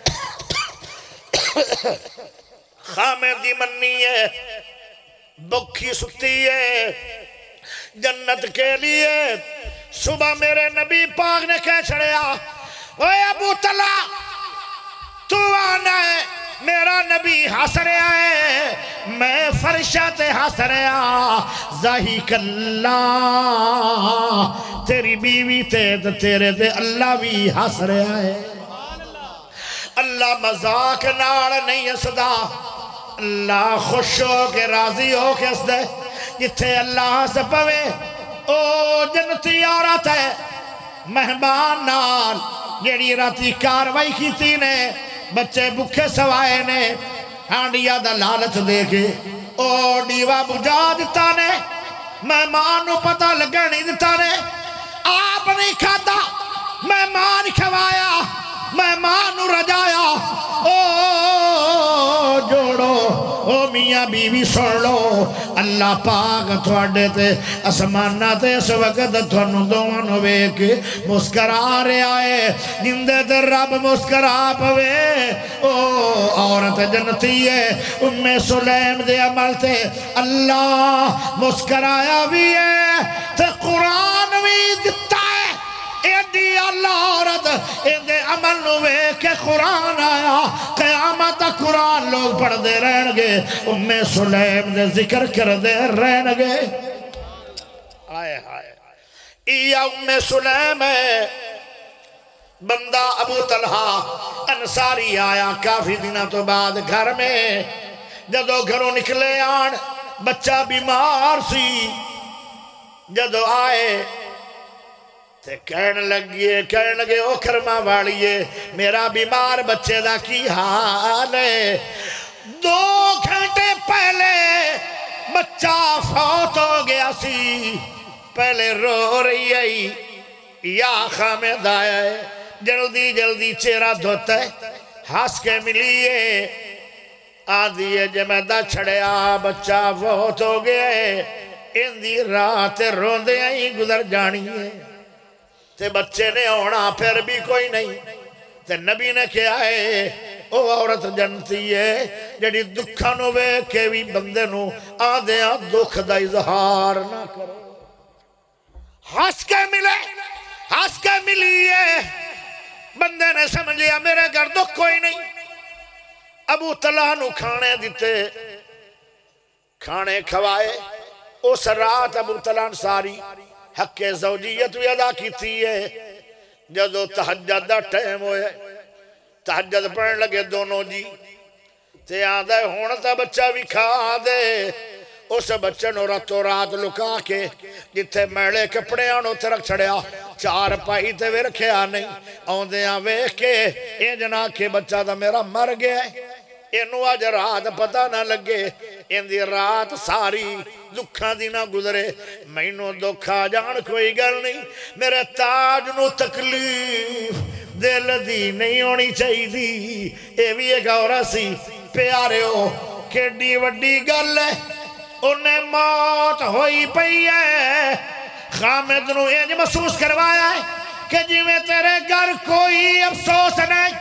खामे दी मन्नी है, बुखी सुती है जन्नत के लिए। सुबह मेरे नबी पाक ने कह छड़िया, ओए अबू तला तू आना है, मेरा नबी हंस रहा है, मैं फरशा ते हंस रहा। जाही कल्ला तेरी बीवी ते तेरे ते अल्लाह भी हंस रहा है। अल्लाह मजाक नाल नहीं हसदा, अल्लाह खुश हो के राजी हो के हसदा। जिथे अल्लाह हस पवे ओ जन्नती औरत है। मेहमान नाल जेड़ी राती कार्रवाई की ने, बच्चे भुखे सवाए ने, हांडिया दा लालच दे के ओ डीवा बुझा दिता ने, मेहमान नूं पता लगन नहीं दिता ने। आप नहीं खाता, मेहमान खवाया, मैं मां नू रजाया ओ जोड़ो ओ मियाँ बीवी सुन लो अल्लाह पाक थोड़े ते आसमाना ते इस वक्त थानू दोवां नू वेख के मुस्करा रहा है जिंदे ते रब मुस्करा पवे ओ औरत जन्नती है उम्मे सुलैम दे अमल ते अल्लाह मुस्कराया भी है ते कुरान भी दिता है एडी अल्लाह औरत इहदे अमल नू वेख के कुरान आया क़यामत तक कुरान लोग पढ़ते रहणगे उम्मे सुलैम दे जिक्र करते रहणगे हाय हाय या उम्मे सुलैम है बंदा अबू तलहा अंसारी आया काफी दिनों तो बाद घर में जदों घरों निकले आन बच्चा बीमार सी जदों आए ते कहन लगे ओ खरमा वालिए मेरा बीमार बच्चे दा की हाल है 2 घंटे पहले बच्चा फौत हो गया सी पहले रो रही आई या खामिद आया है जल्दी जल्दी चेहरा धोता है हंस के मिली है आदि है जमैदा छड़िया बच्चा बहुत हो गया है इंदी रात रोंदे ही गुजर जानी है ते बच्चे ने आना फिर भी कोई नहीं ते नबी ने कहा है ओ औरत जनती है जड़ी दुखा नू वेख के भी बंदे नू आदिया दुख दा इजहार ना करो हंस के मिले हंस के मिली है बंदे ने समझ लिया मेरे घर दुख कोई नहीं अबू तलहा नू खाने दिते खाने खवाए उस रात अबू तलहा अंसारी हक्के ज़ौजियत भी अदा की है जदों तहज्जुद दा टाइम होया तहज्जुद पढ़न लगे दोनों जी ते आंदा हुण तां बच्चा भी खा दे उस बच्चे नूं रातों रात लुका के जिथे मैले कपड़े उत्थे रख छड़िया चार पाई ते वे रखिया नहीं आउंदियां वेख के इंज ना के बच्चा तो मेरा मर गया इनू अज रात पता ना लगे इंदी रात सारी दुखा दी ना गुजरे मैनू दुख आ जान कोई गल नहीं मेरे ताज नू तकलीफ दिल दी नहीं होनी चाहिए ये भी एक औरत सी प्यारिओ केडी वड्डी गल है उन्हें मौत होई पई है खामिद नू इंज महसूस करवाया है कि जिवें तेरे घर कोई अफसोस नहीं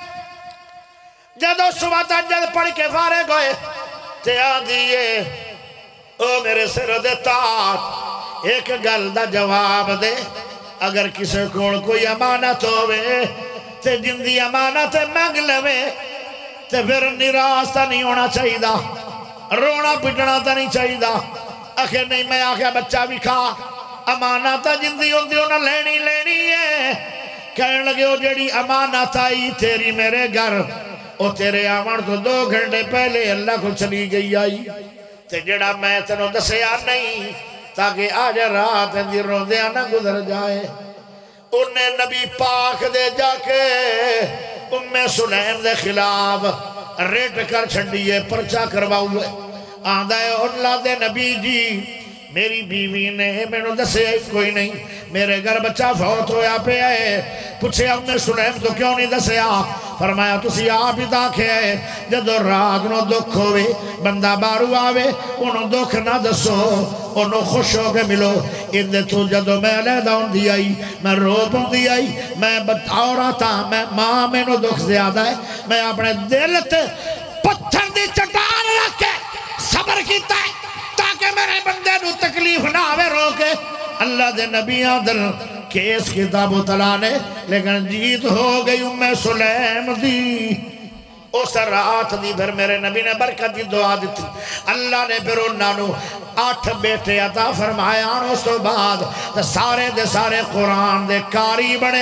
जदों सुबह तहज्जुद पढ़ के फारिग होए ते आंदी है ओ मेरे सिर दे ताज एक गल दा जवाब दे अगर किसी को कोई अमानत होवे ते जिंदी अमानत मंग लवे ते फिर निराश तो नहीं होना चाहिए रोना पिटना तो नहीं चाहिए आखिर नहीं मैं आख्या बच्चा भी खा अमानत जिंदी होंदी उन्हें लेनी लेनी है कहने लगे वो जेड़ी अमानत आई तेरी मेरे घर वो तेरे आवन तो 2 घंटे पहले अल्लाह को चली गई आई ते जेड़ा मैं तेनों दसिया नहीं ताकि आज रात दी रोंदियां ना गुजर जाए उन्हें नबी पाक दे जाके उम्मे सुलैम दे खिलाफ रेट कर छड़िए पर्चा करवाऊए आंदा है अल्लाह दे नबी जी मेरी बीवी ने मैनू दसिया कोई नहीं मेरे घर बच्चा फौत होया पे है पूछे उम्मे सुलैम तो क्यों नहीं दसिया फरमाया तुसी आप ही आख्या है जदों रात नूं दुख होवे बंदा बाहरों आवे उन्होंने दुख ना दसो उन्होंने खुश हो के मिलो इन्हें तो जदों मैं अलहदा होंदी आई मैं रो पाउंदी आई मैं औरत हाँ मैं मां मैनू दुख ज्यादा है मैं अपने दिल ते पत्थर दी चट्टान रख के सबर कीता है ताकि मेरे बंदे नू तकलीफ ना आवे रो के अल्लाह दे नबियां दल केस किताबो तला ने लेकिन जीत हो गई उम्मे सुलैम दी उस रात दी फिर मेरे नबी ने बरकत दी दुआ दी अल्लाह ने फिर उन्होंने 8 बेटे अता फरमाया उस तो बाद तो सारे दे सारे कुरान दे कारी बने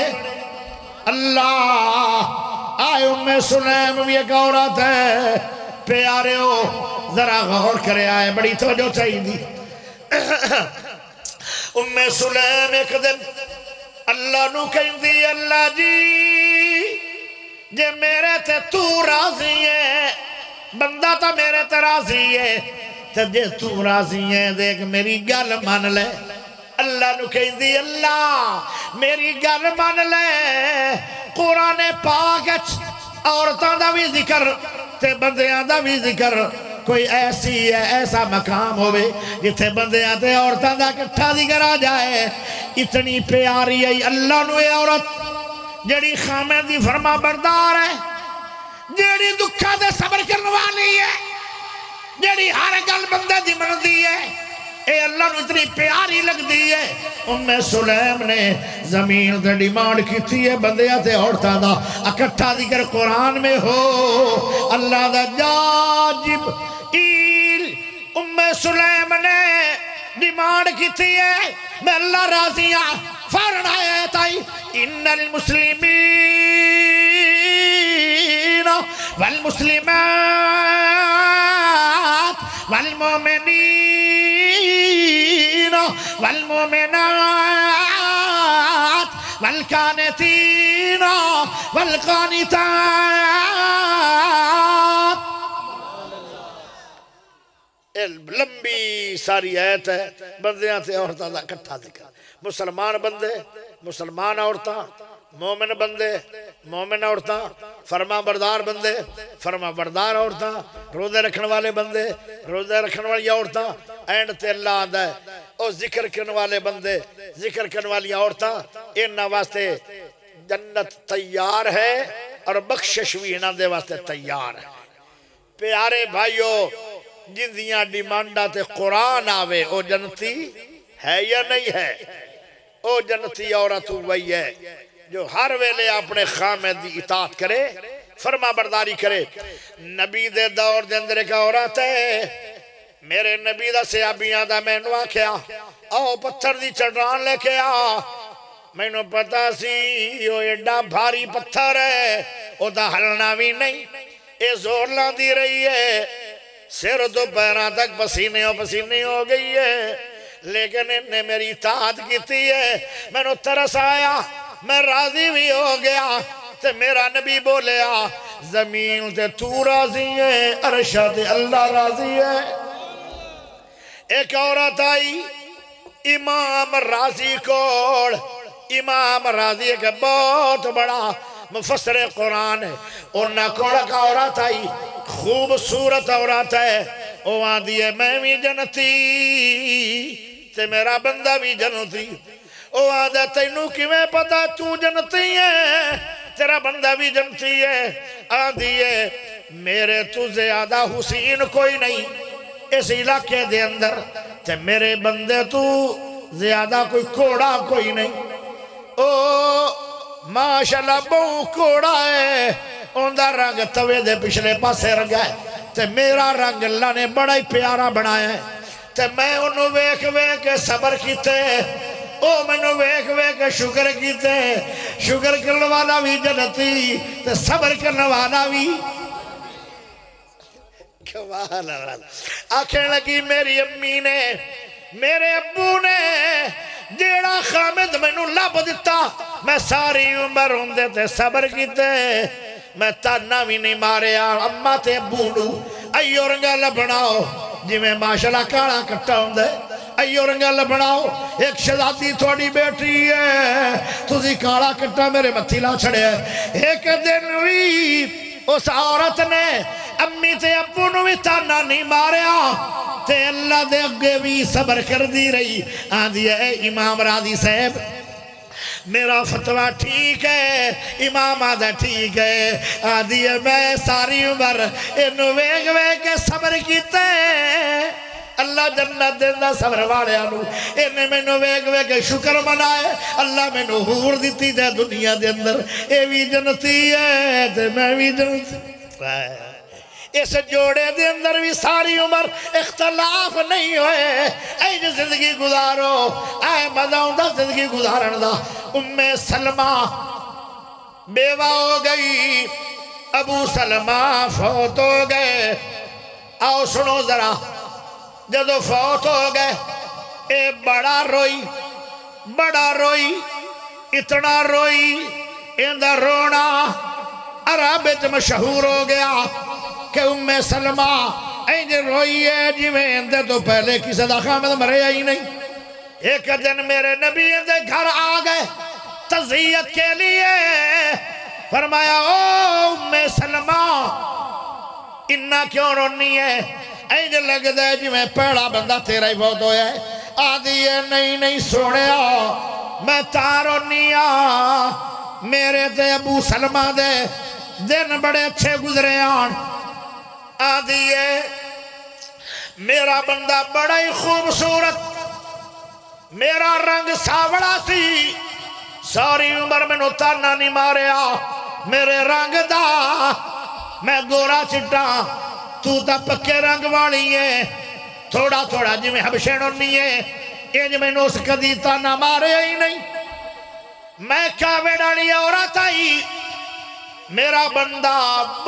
अल्लाह आए उम्मे सुलैम भी एक औरत है प्यारिओ जरा गौर करे आए बड़ी तवज्जो चाहिए उम्मे सुलैम एक दिन अल्लाह नू कहंदी अल्लाह जी जे मेरे ते तू राजी है बंदा तो मेरे ते राजी है ते जे तू राजी है देख मेरी गल मान ले अल्लाह नू कहंदी अल्लाह मेरी गल मान ले कुरान पाक औरतों का भी जिक्र ते बंदियां दा भी जिक्र कोई ऐसी है ऐसा मकाम होवे जिथे बंदियां ते औरतां दा इकट्ठा जिक्र आ जाए। इतनी प्यारी है अल्लाह नू ये औरत जेड़ी खामे दी फरमा बरदार है, जेड़ी दुखा दे सबर करने वाली है, जेड़ी हर गल बंदे दी मनदी है, ये अल्लाह नू इतनी प्यारी लगती है। उम्मे सुलैम ने जमीन ते डिमांड की है बंदियां ते औरतां दा इकट्ठा जिक्र कुरान में हो। अल्लाह दा जाजिब ईल उम्मे सुलैम ने डिमांड की है, मैं अल्लाह राजी हाँ। फौरन आया ताई इन्नल मुस्लिमीन वल मुस्लिमात वल मोमिनीन वल मोमिनात वल कानितीन वल कानितात। लंबी सारी आयत है बंदियां ते औरतां दा इकट्ठा जिक्र। मुसलमान बंदे, मुसलमान औरतां, मोमिन बंदे, मोमिन औरतां, फरमा बरदार बंदे, फरमा बरदार औरतां, रोजे रखने वाले बंदे, रोजे रखने वाली औरतां, एंड ते अल्लाह आंदा है ओ जिक्र करने वाले बंदे, जिक्र करने वाली औरतां, इन्हां वास्ते जन्नत तैयार है और बख्शिश भी इन्हां दे वास्ते तैयार है। प्यारे भाइयों, जिंदियां डिमांडा ते कुरान आवे ओ जन्नती है या नहीं है? ओ जन्नती औरत वही है जो हर वेले अपने खामिद दी इताअत करे, फरमा बरदारी करे। नबी दे दौर दे अंदर एक औरत है, मेरे नबी दा सहाबियां दा मैनू आख्या आओ पत्थर दी चट्टान लेके आ। मैनू पता सी ओ एडा भारी पत्थर है, ओदा हलना भी नहीं, ये जोर लांदी रही है, सिर तो पैरों तक पसीने पसीने हो गई है, लेकिन इन्हें मेरी इताअत की है। मैनू तरस आया, मैं राजी भी हो गया। ते मेरा नबी बोलिया जमीन ते तू राजी है, अरशा ते अल्लाह राजी है। एक औरत आई इमाम राजी कोल, इमाम राजी एक बहुत बड़ा मुफस्सिर कुरान है, उन्हें कोल का औरत आई, खूबसूरत औरत है। वो आंदी है मैं भी जनती ते मेरा बंदा भी जनती। वो आंदा तैनू किवें पता तू जनती है, तेरा बंदा भी जनती है। आंदी है मेरे तू ज्यादा हुसैन कोई नहीं इस इलाके दे अंदर, ते मेरे बंदे तू ज्यादा कोई घोड़ा कोई नहीं। ओ माशाल्लाह बहु घोड़ा है, उनका रंग तवे दे पिछले पासे रंगा है, ते मेरा रंग अल्लाह ने बड़ा ही प्यारा बनाया है। ते मैं उन्होंने वेख वेख के सबर किते, ओ मैनू वेख वेख के शुक्र किते। शुक्र करने वाला भी जन्नती ते सबर करने वाला भी। आखने लगी मेरी अम्मी ने, मेरे अब्बू ने जेड़ा खामिद मैनू लब दिता, मैं सारी उम्र होंदे ते सबर किते, मैं ताना भी नहीं मारिया। अम्मा ते अब्बू नू अयो रंगा लभनाओ जिमें माशाल्लाह काला कट्टा होंदा है, अयो रंगा लभनाओ। एक शहजादी थोड़ी बेटी है, तुसी काला कट्टा मेरे मत्थी ला छड़िया। एक दिन भी उस औरत ने अम्मी ते अब्बू नू भी ताना नहीं मारिया, ते अल्लाह दे अगे भी सबर कर दी रही। आंदी है इमाम राजी साहब मेरा फतवा ठीक है, इमाम आदा ठीक है। आदि है मैं सारी उम्र इनू वेख वेख के सबर किया, अल्लाह जन्नत देंदा सबर वाले इन्हें मैनू वेख वेख के शुक्र मनाए। अल्लाह मैनू हूर दी है दुनिया के अंदर, ये भी जनती है ते मैं भी जनती। इस जोड़े दे अंदर भी सारी उम्र इख्तलाफ नहीं होए, ऐ जिंदगी गुजारो, ऐ मजा आउंदा जिंदगी गुजारन दा। उम्मे सलमा बेवा हो गई, अबू सलमा फौत हो गए। आओ सुनो जरा, जदों फौत हो गए ए बड़ा रोई, बड़ा रोई, इतना रोई इंदा रोना अरब विच मशहूर हो गया कि उम्मे सलमा इंज रोई है जिवें इंदे तो पहले किसी दा खामिद मरिया ही नहीं। एक दिन मेरे नबी इंदे घर आ गए तज़ियत के लिए, फरमाया ओ उम्मे सलमा इन्ना क्यों रोनी है? इंज लगता है जिवें भैड़ा बंदा तेरा ही बहुत होया है। आदि है नहीं नहीं सोने मैं तां रोनी मेरे ते अबू सलमा दे दिन बड़े अच्छे गुजरे आन। आदि है मेरा बंदा बड़ा ही खूबसूरत, मेरा रंग सावड़ा सी, सारी उम्र मैनू ताना नहीं मारिया मेरे रंग दा, मैं गोरा चिट्टा तू तो पक्के रंग वाली है, थोड़ा थोड़ा जिमें हबशे होनी है, इंज मैनू उस कदी ताना मारिया ही नहीं। मैं कावे डाली औरत आई, मेरा बंदा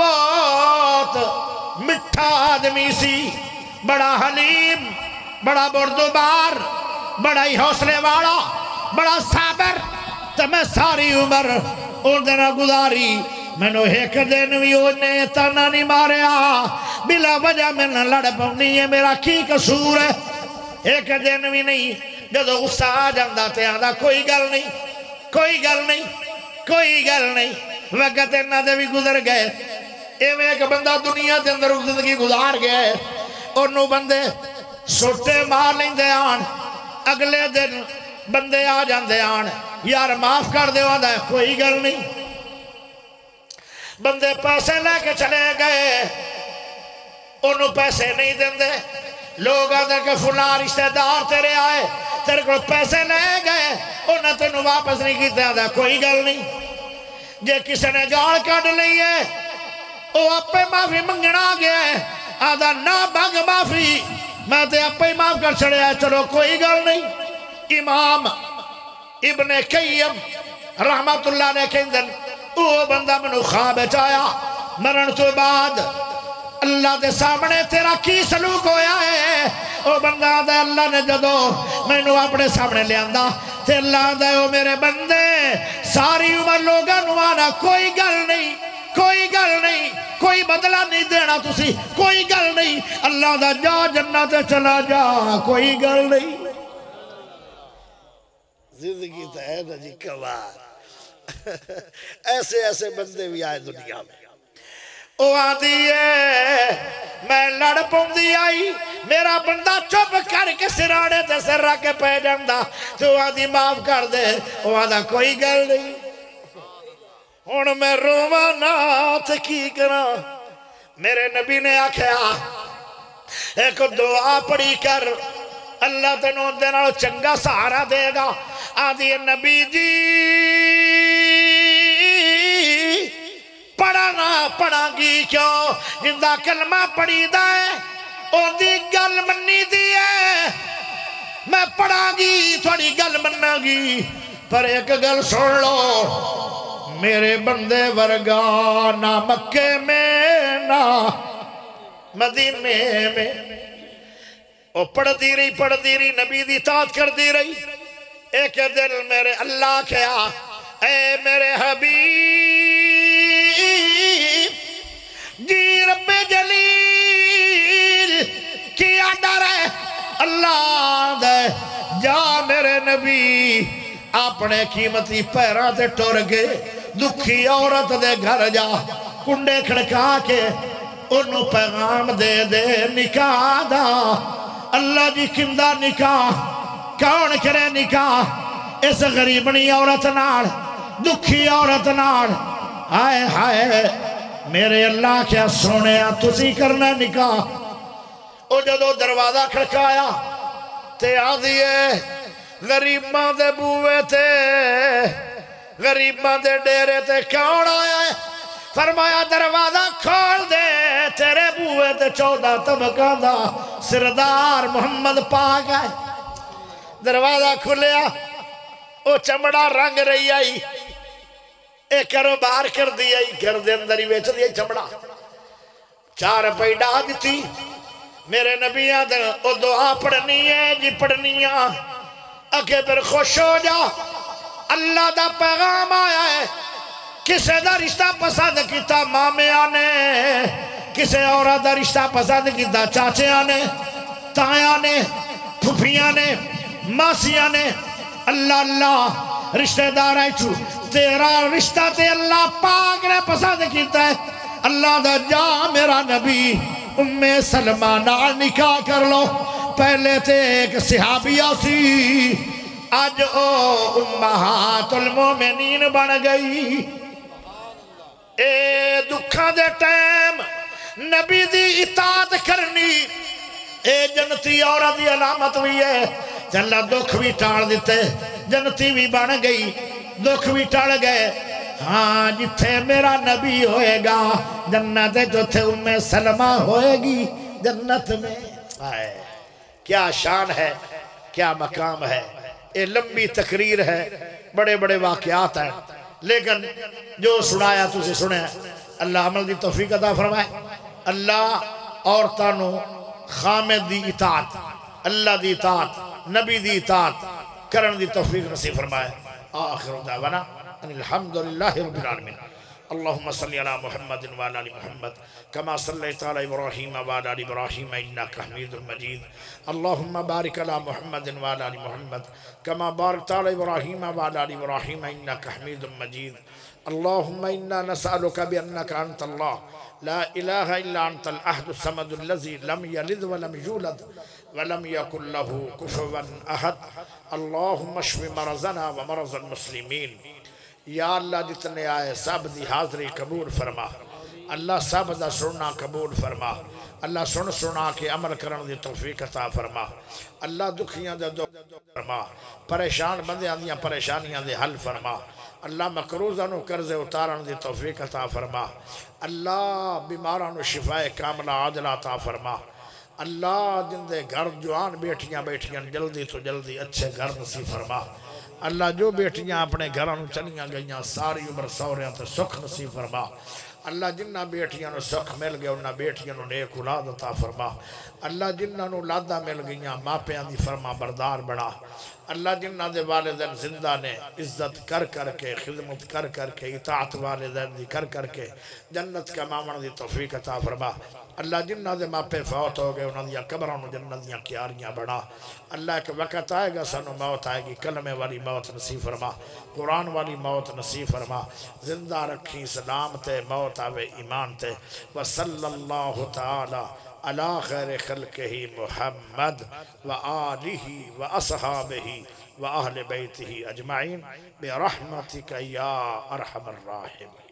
बहुत मिठा आदमी सी, बड़ा हलीम, बड़ा बुरदुबार, बड़ा ही हौसले वाला, बड़ा साबर। तो मैं सारी उम्र उन्हें गुजारी, मैनू एक दिन भी उन्हें ताना नहीं मारिया, बिला वजह मैंने लड़ पानी है, मेरा की कसूर है? एक दिन भी नहीं। जो गुस्सा आ जाता तो आंदा कोई गल नहीं, कोई गल नहीं, कोई गल नहीं, वक्त इन्हों के भी गुजर गए। इवें एक बंदा दुनिया के अंदर जिंदगी गुजार गया है, उन्होंने बंदे सोटे मार लेंदे आन, अगले दिन बंदे आ जाते आन, यार माफ कर दो, आंदा कोई गल नहीं। बंदे पैसे लेके चले गए, उन्होंने पैसे नहीं देंदे, लोग आते कि फुला रिश्तेदार तेरे आए तेरे को पैसे ले गए, उन्हें तेन वापस नहीं किया, आंदा कोई गल नहीं। जे किसी ने गाल कढ़ ली है वो आपे माफी मंगना गया है, आदा ना मंग माफी, मैं तो आपे ही माफ कर छड़िया, चलो कोई गल नहीं। इमाम इब्ने कय्यम रहमतुल्लाह ने कहते वो बंदा मैनू ख्वाब च आया, मरण तो बाद अल्लाह के सामने तेरा की सलूक होया है? वो बंदा आदा अल्लाह ने जदो मैनू अपने सामने लिया ते अल्लाह आदा ओ मेरे बंदे सारी उम्र लोगों आना कोई गल नहीं, कोई गल नहीं, कोई बदला नहीं देना तुसी, कोई गल नहीं, अल्लाह दा जा जन्नत चला जा, कोई गल नहीं। जिंदगी तो है ना जी कमाल। ऐसे ऐसे बंदे भी आए दुनिया में। ओ आदि है मैं लड़ पाउंदी आई, मेरा बंदा चुप करके सिराने ते सिर रख के पै जांदा, तो आदि माफ कर दे, ओ आदा कोई गल नहीं। हुण मैं रोवा ना ते की करा? मेरे नबी ने आख्या एक दुआ पढ़ी कर, अल्लाह तेन उहदे नाल चंगा सहारा देगा। आदि नबी जी पढ़ना पढ़ांगी क्यों, जिंदा कलमा पढ़ी दा है ओदी गल मन्नी दी है, मैं पढ़ांगी थोड़ी गल मन्नांगी, पर एक गल सुन लो, मेरे बंदे वर्गा ना मक्के में ना मदीने में। वो पढ़ती रही नबी दी तात करती रही। एक दिन मेरे अल्लाह क्या ए मेरे हबीब जी रब्बे जलील किया डर है अल्लाह दे, जा मेरे नबी अपने कीमती पैरों से टुर के दुखी औरत दे घर जा, कुंडे खड़का के उन्होंने पैगाम दे दे निकाह दा। अल्लाह जी किंदा निकाह, कौन करे निकाह इस गरीबनी औरत नाल, दुखी औरत नाल? हाय हाय मेरे अल्लाह क्या सोने तुसी करना निकाह। वो जदों दरवाजा खड़काया ते आदी गरीबां दे बूवे ते गरीबां दे डेरे ते कौन आया है? फरमाया दरवाजा खोल दे, तेरे बूहे ते 14 तबका दा सरदार मोहम्मद पाक है। दरवाजा खुलिया, वो चमड़ा रंग रही आई, ए कारोबार कर दी आई, घर दे अंदर ही बेच दी चमड़ा, 4 रुपए डा दी। मेरे नबिया ओ दुआ पढ़नी है जी पढ़नी अगे फिर खुश हो जा, अल्लाह दा पैगाम आया है। किसे दा रिश्ता पसंद किया मामिया ने, किसे औरत दा रिश्ता पसंद किया चाचिया ने, ताया ने, फुफिया ने, मासिया ने। अल्लाह अल्लाह रिश्तेदार तेरा रिश्ता ते अल्लाह पाक ने पसंद किया है। अल्लाह दा जा मेरा नबी उम्मे सलमा नाल निकाह कर लो। पहले ते एक सहाबिया सी, अज ओ उम्महातुल मोमिनीन बन गई। ए दुखा दे टाइम नबी दी इताअत करनी ए जन्नती औरत की अलामत भी है। अल्लाह दुख भी टाल दिते, जन्नती भी बन गई, दुख भी टल गए। हाँ जिथे मेरा नबी होएगा जन्नत, जिथे उम्मे सलमा होएगी जन्नत में। आए क्या शान है, क्या मकाम है। ये लंबी तकरीर है, बड़े बड़े वाकयात हैं, लेकिन जो सुनाया तुझे सुने। अल्लाह अमल की तौफीक अता फरमाए। अल्लाह औरतां नूं खामिद दी इताअत, अल्लाह दी इताअत, नबी दी इताअत करन दी तौफीक नसीब फरमाए। आखिर दावाना अल्हम्दुलिल्लाहि रब्बिल आलमीन। अल्लाहुम्मा सल्लि अला मुहम्मदिन व अला आलि मुहम्मद कमा सल्लैता अला इब्राहीम व अला आलि इब्राहीम इन्नका हमीदुम मजीद। अल्लाहुम्मा बारिक अला मुहम्मदिन व अला आलि मुहम्मद कमा बारकता अला इब्राहीम व अला आलि इब्राहीम इन्नका हमीदुम मजीद। अल्लाहुम्मा इन्ना नसअलुका बिअन्नका अंतल्लाह ला इलाहा इल्ला अंतल अहदुस समदुल लज़ी लम यलिद व लम यूलद व लम यकुल लहू कुफुवन अहद। अल्लाहुम्मा अश्फि मरज़ना व मरज़ल मुस्लिमीन। या अल्लाह जितने आए सब दी हाज़री कबूल फरमा। अल्लाह सब दा सुनना कबूल फरमा। अल्लाह सुन सुना के अमल करन दी तौफीक अता फरमा। अल्लाह दुखियां दे दुख फरमा, परेशान बंदियां दी परेशानियां दे हल फरमा। अल्लाह मकरूज़ां नूं कर्ज़े उतारन दी तौफीक अता फरमा। अल्लाह बीमारां नूं शिफाए कामला आजला अता फरमा। अल्लाह जिंदे घर जवान बेटियां बैठियां जल्दी तो जल्दी अच्छे घर नसीब फरमा। अल्लाह जो बेटियां अपने घरों चलियां गईयां सारी उम्र सौरियां तो सुख नसीब फरमा। अल्लाह जिन्ना बेटियां नूं सुख मिल गया उन्ना बेटियां नूं नेक औलाद अता फरमा। अल्लाह जिन्ना नूं लादा मिल गईयां मापियां दी फरमा बरदार बना। अल्लाह जिन्ना दे वालिदैन जिंदा ने इज्जत कर करके खिदमत कर करके इताअत वालिदैन दी कर करके जन्नत कमावन दी तौफीक अता फरमा। अल्लाह जिन्ना दे मापे फौत हो गए उन्हां दियां कब्रां नूं जन्नत दियां क्यारियां बना। अल्लाह एक वक्त आएगा सानू मौत आएगी, कलमे वाली मौत नसीब फरमा, कुरान वाली मौत नसीब फरमा। जिंदा रखी सलाम ते मौत आवे ईमान ते। व सल्लल्लाहु तआला अला खैर खल्क़िही मुहम्मद व आलिही व असहाबिही व अहले बैतिही अजमाइन बिरहमतिका या अरहमर राहिमीन।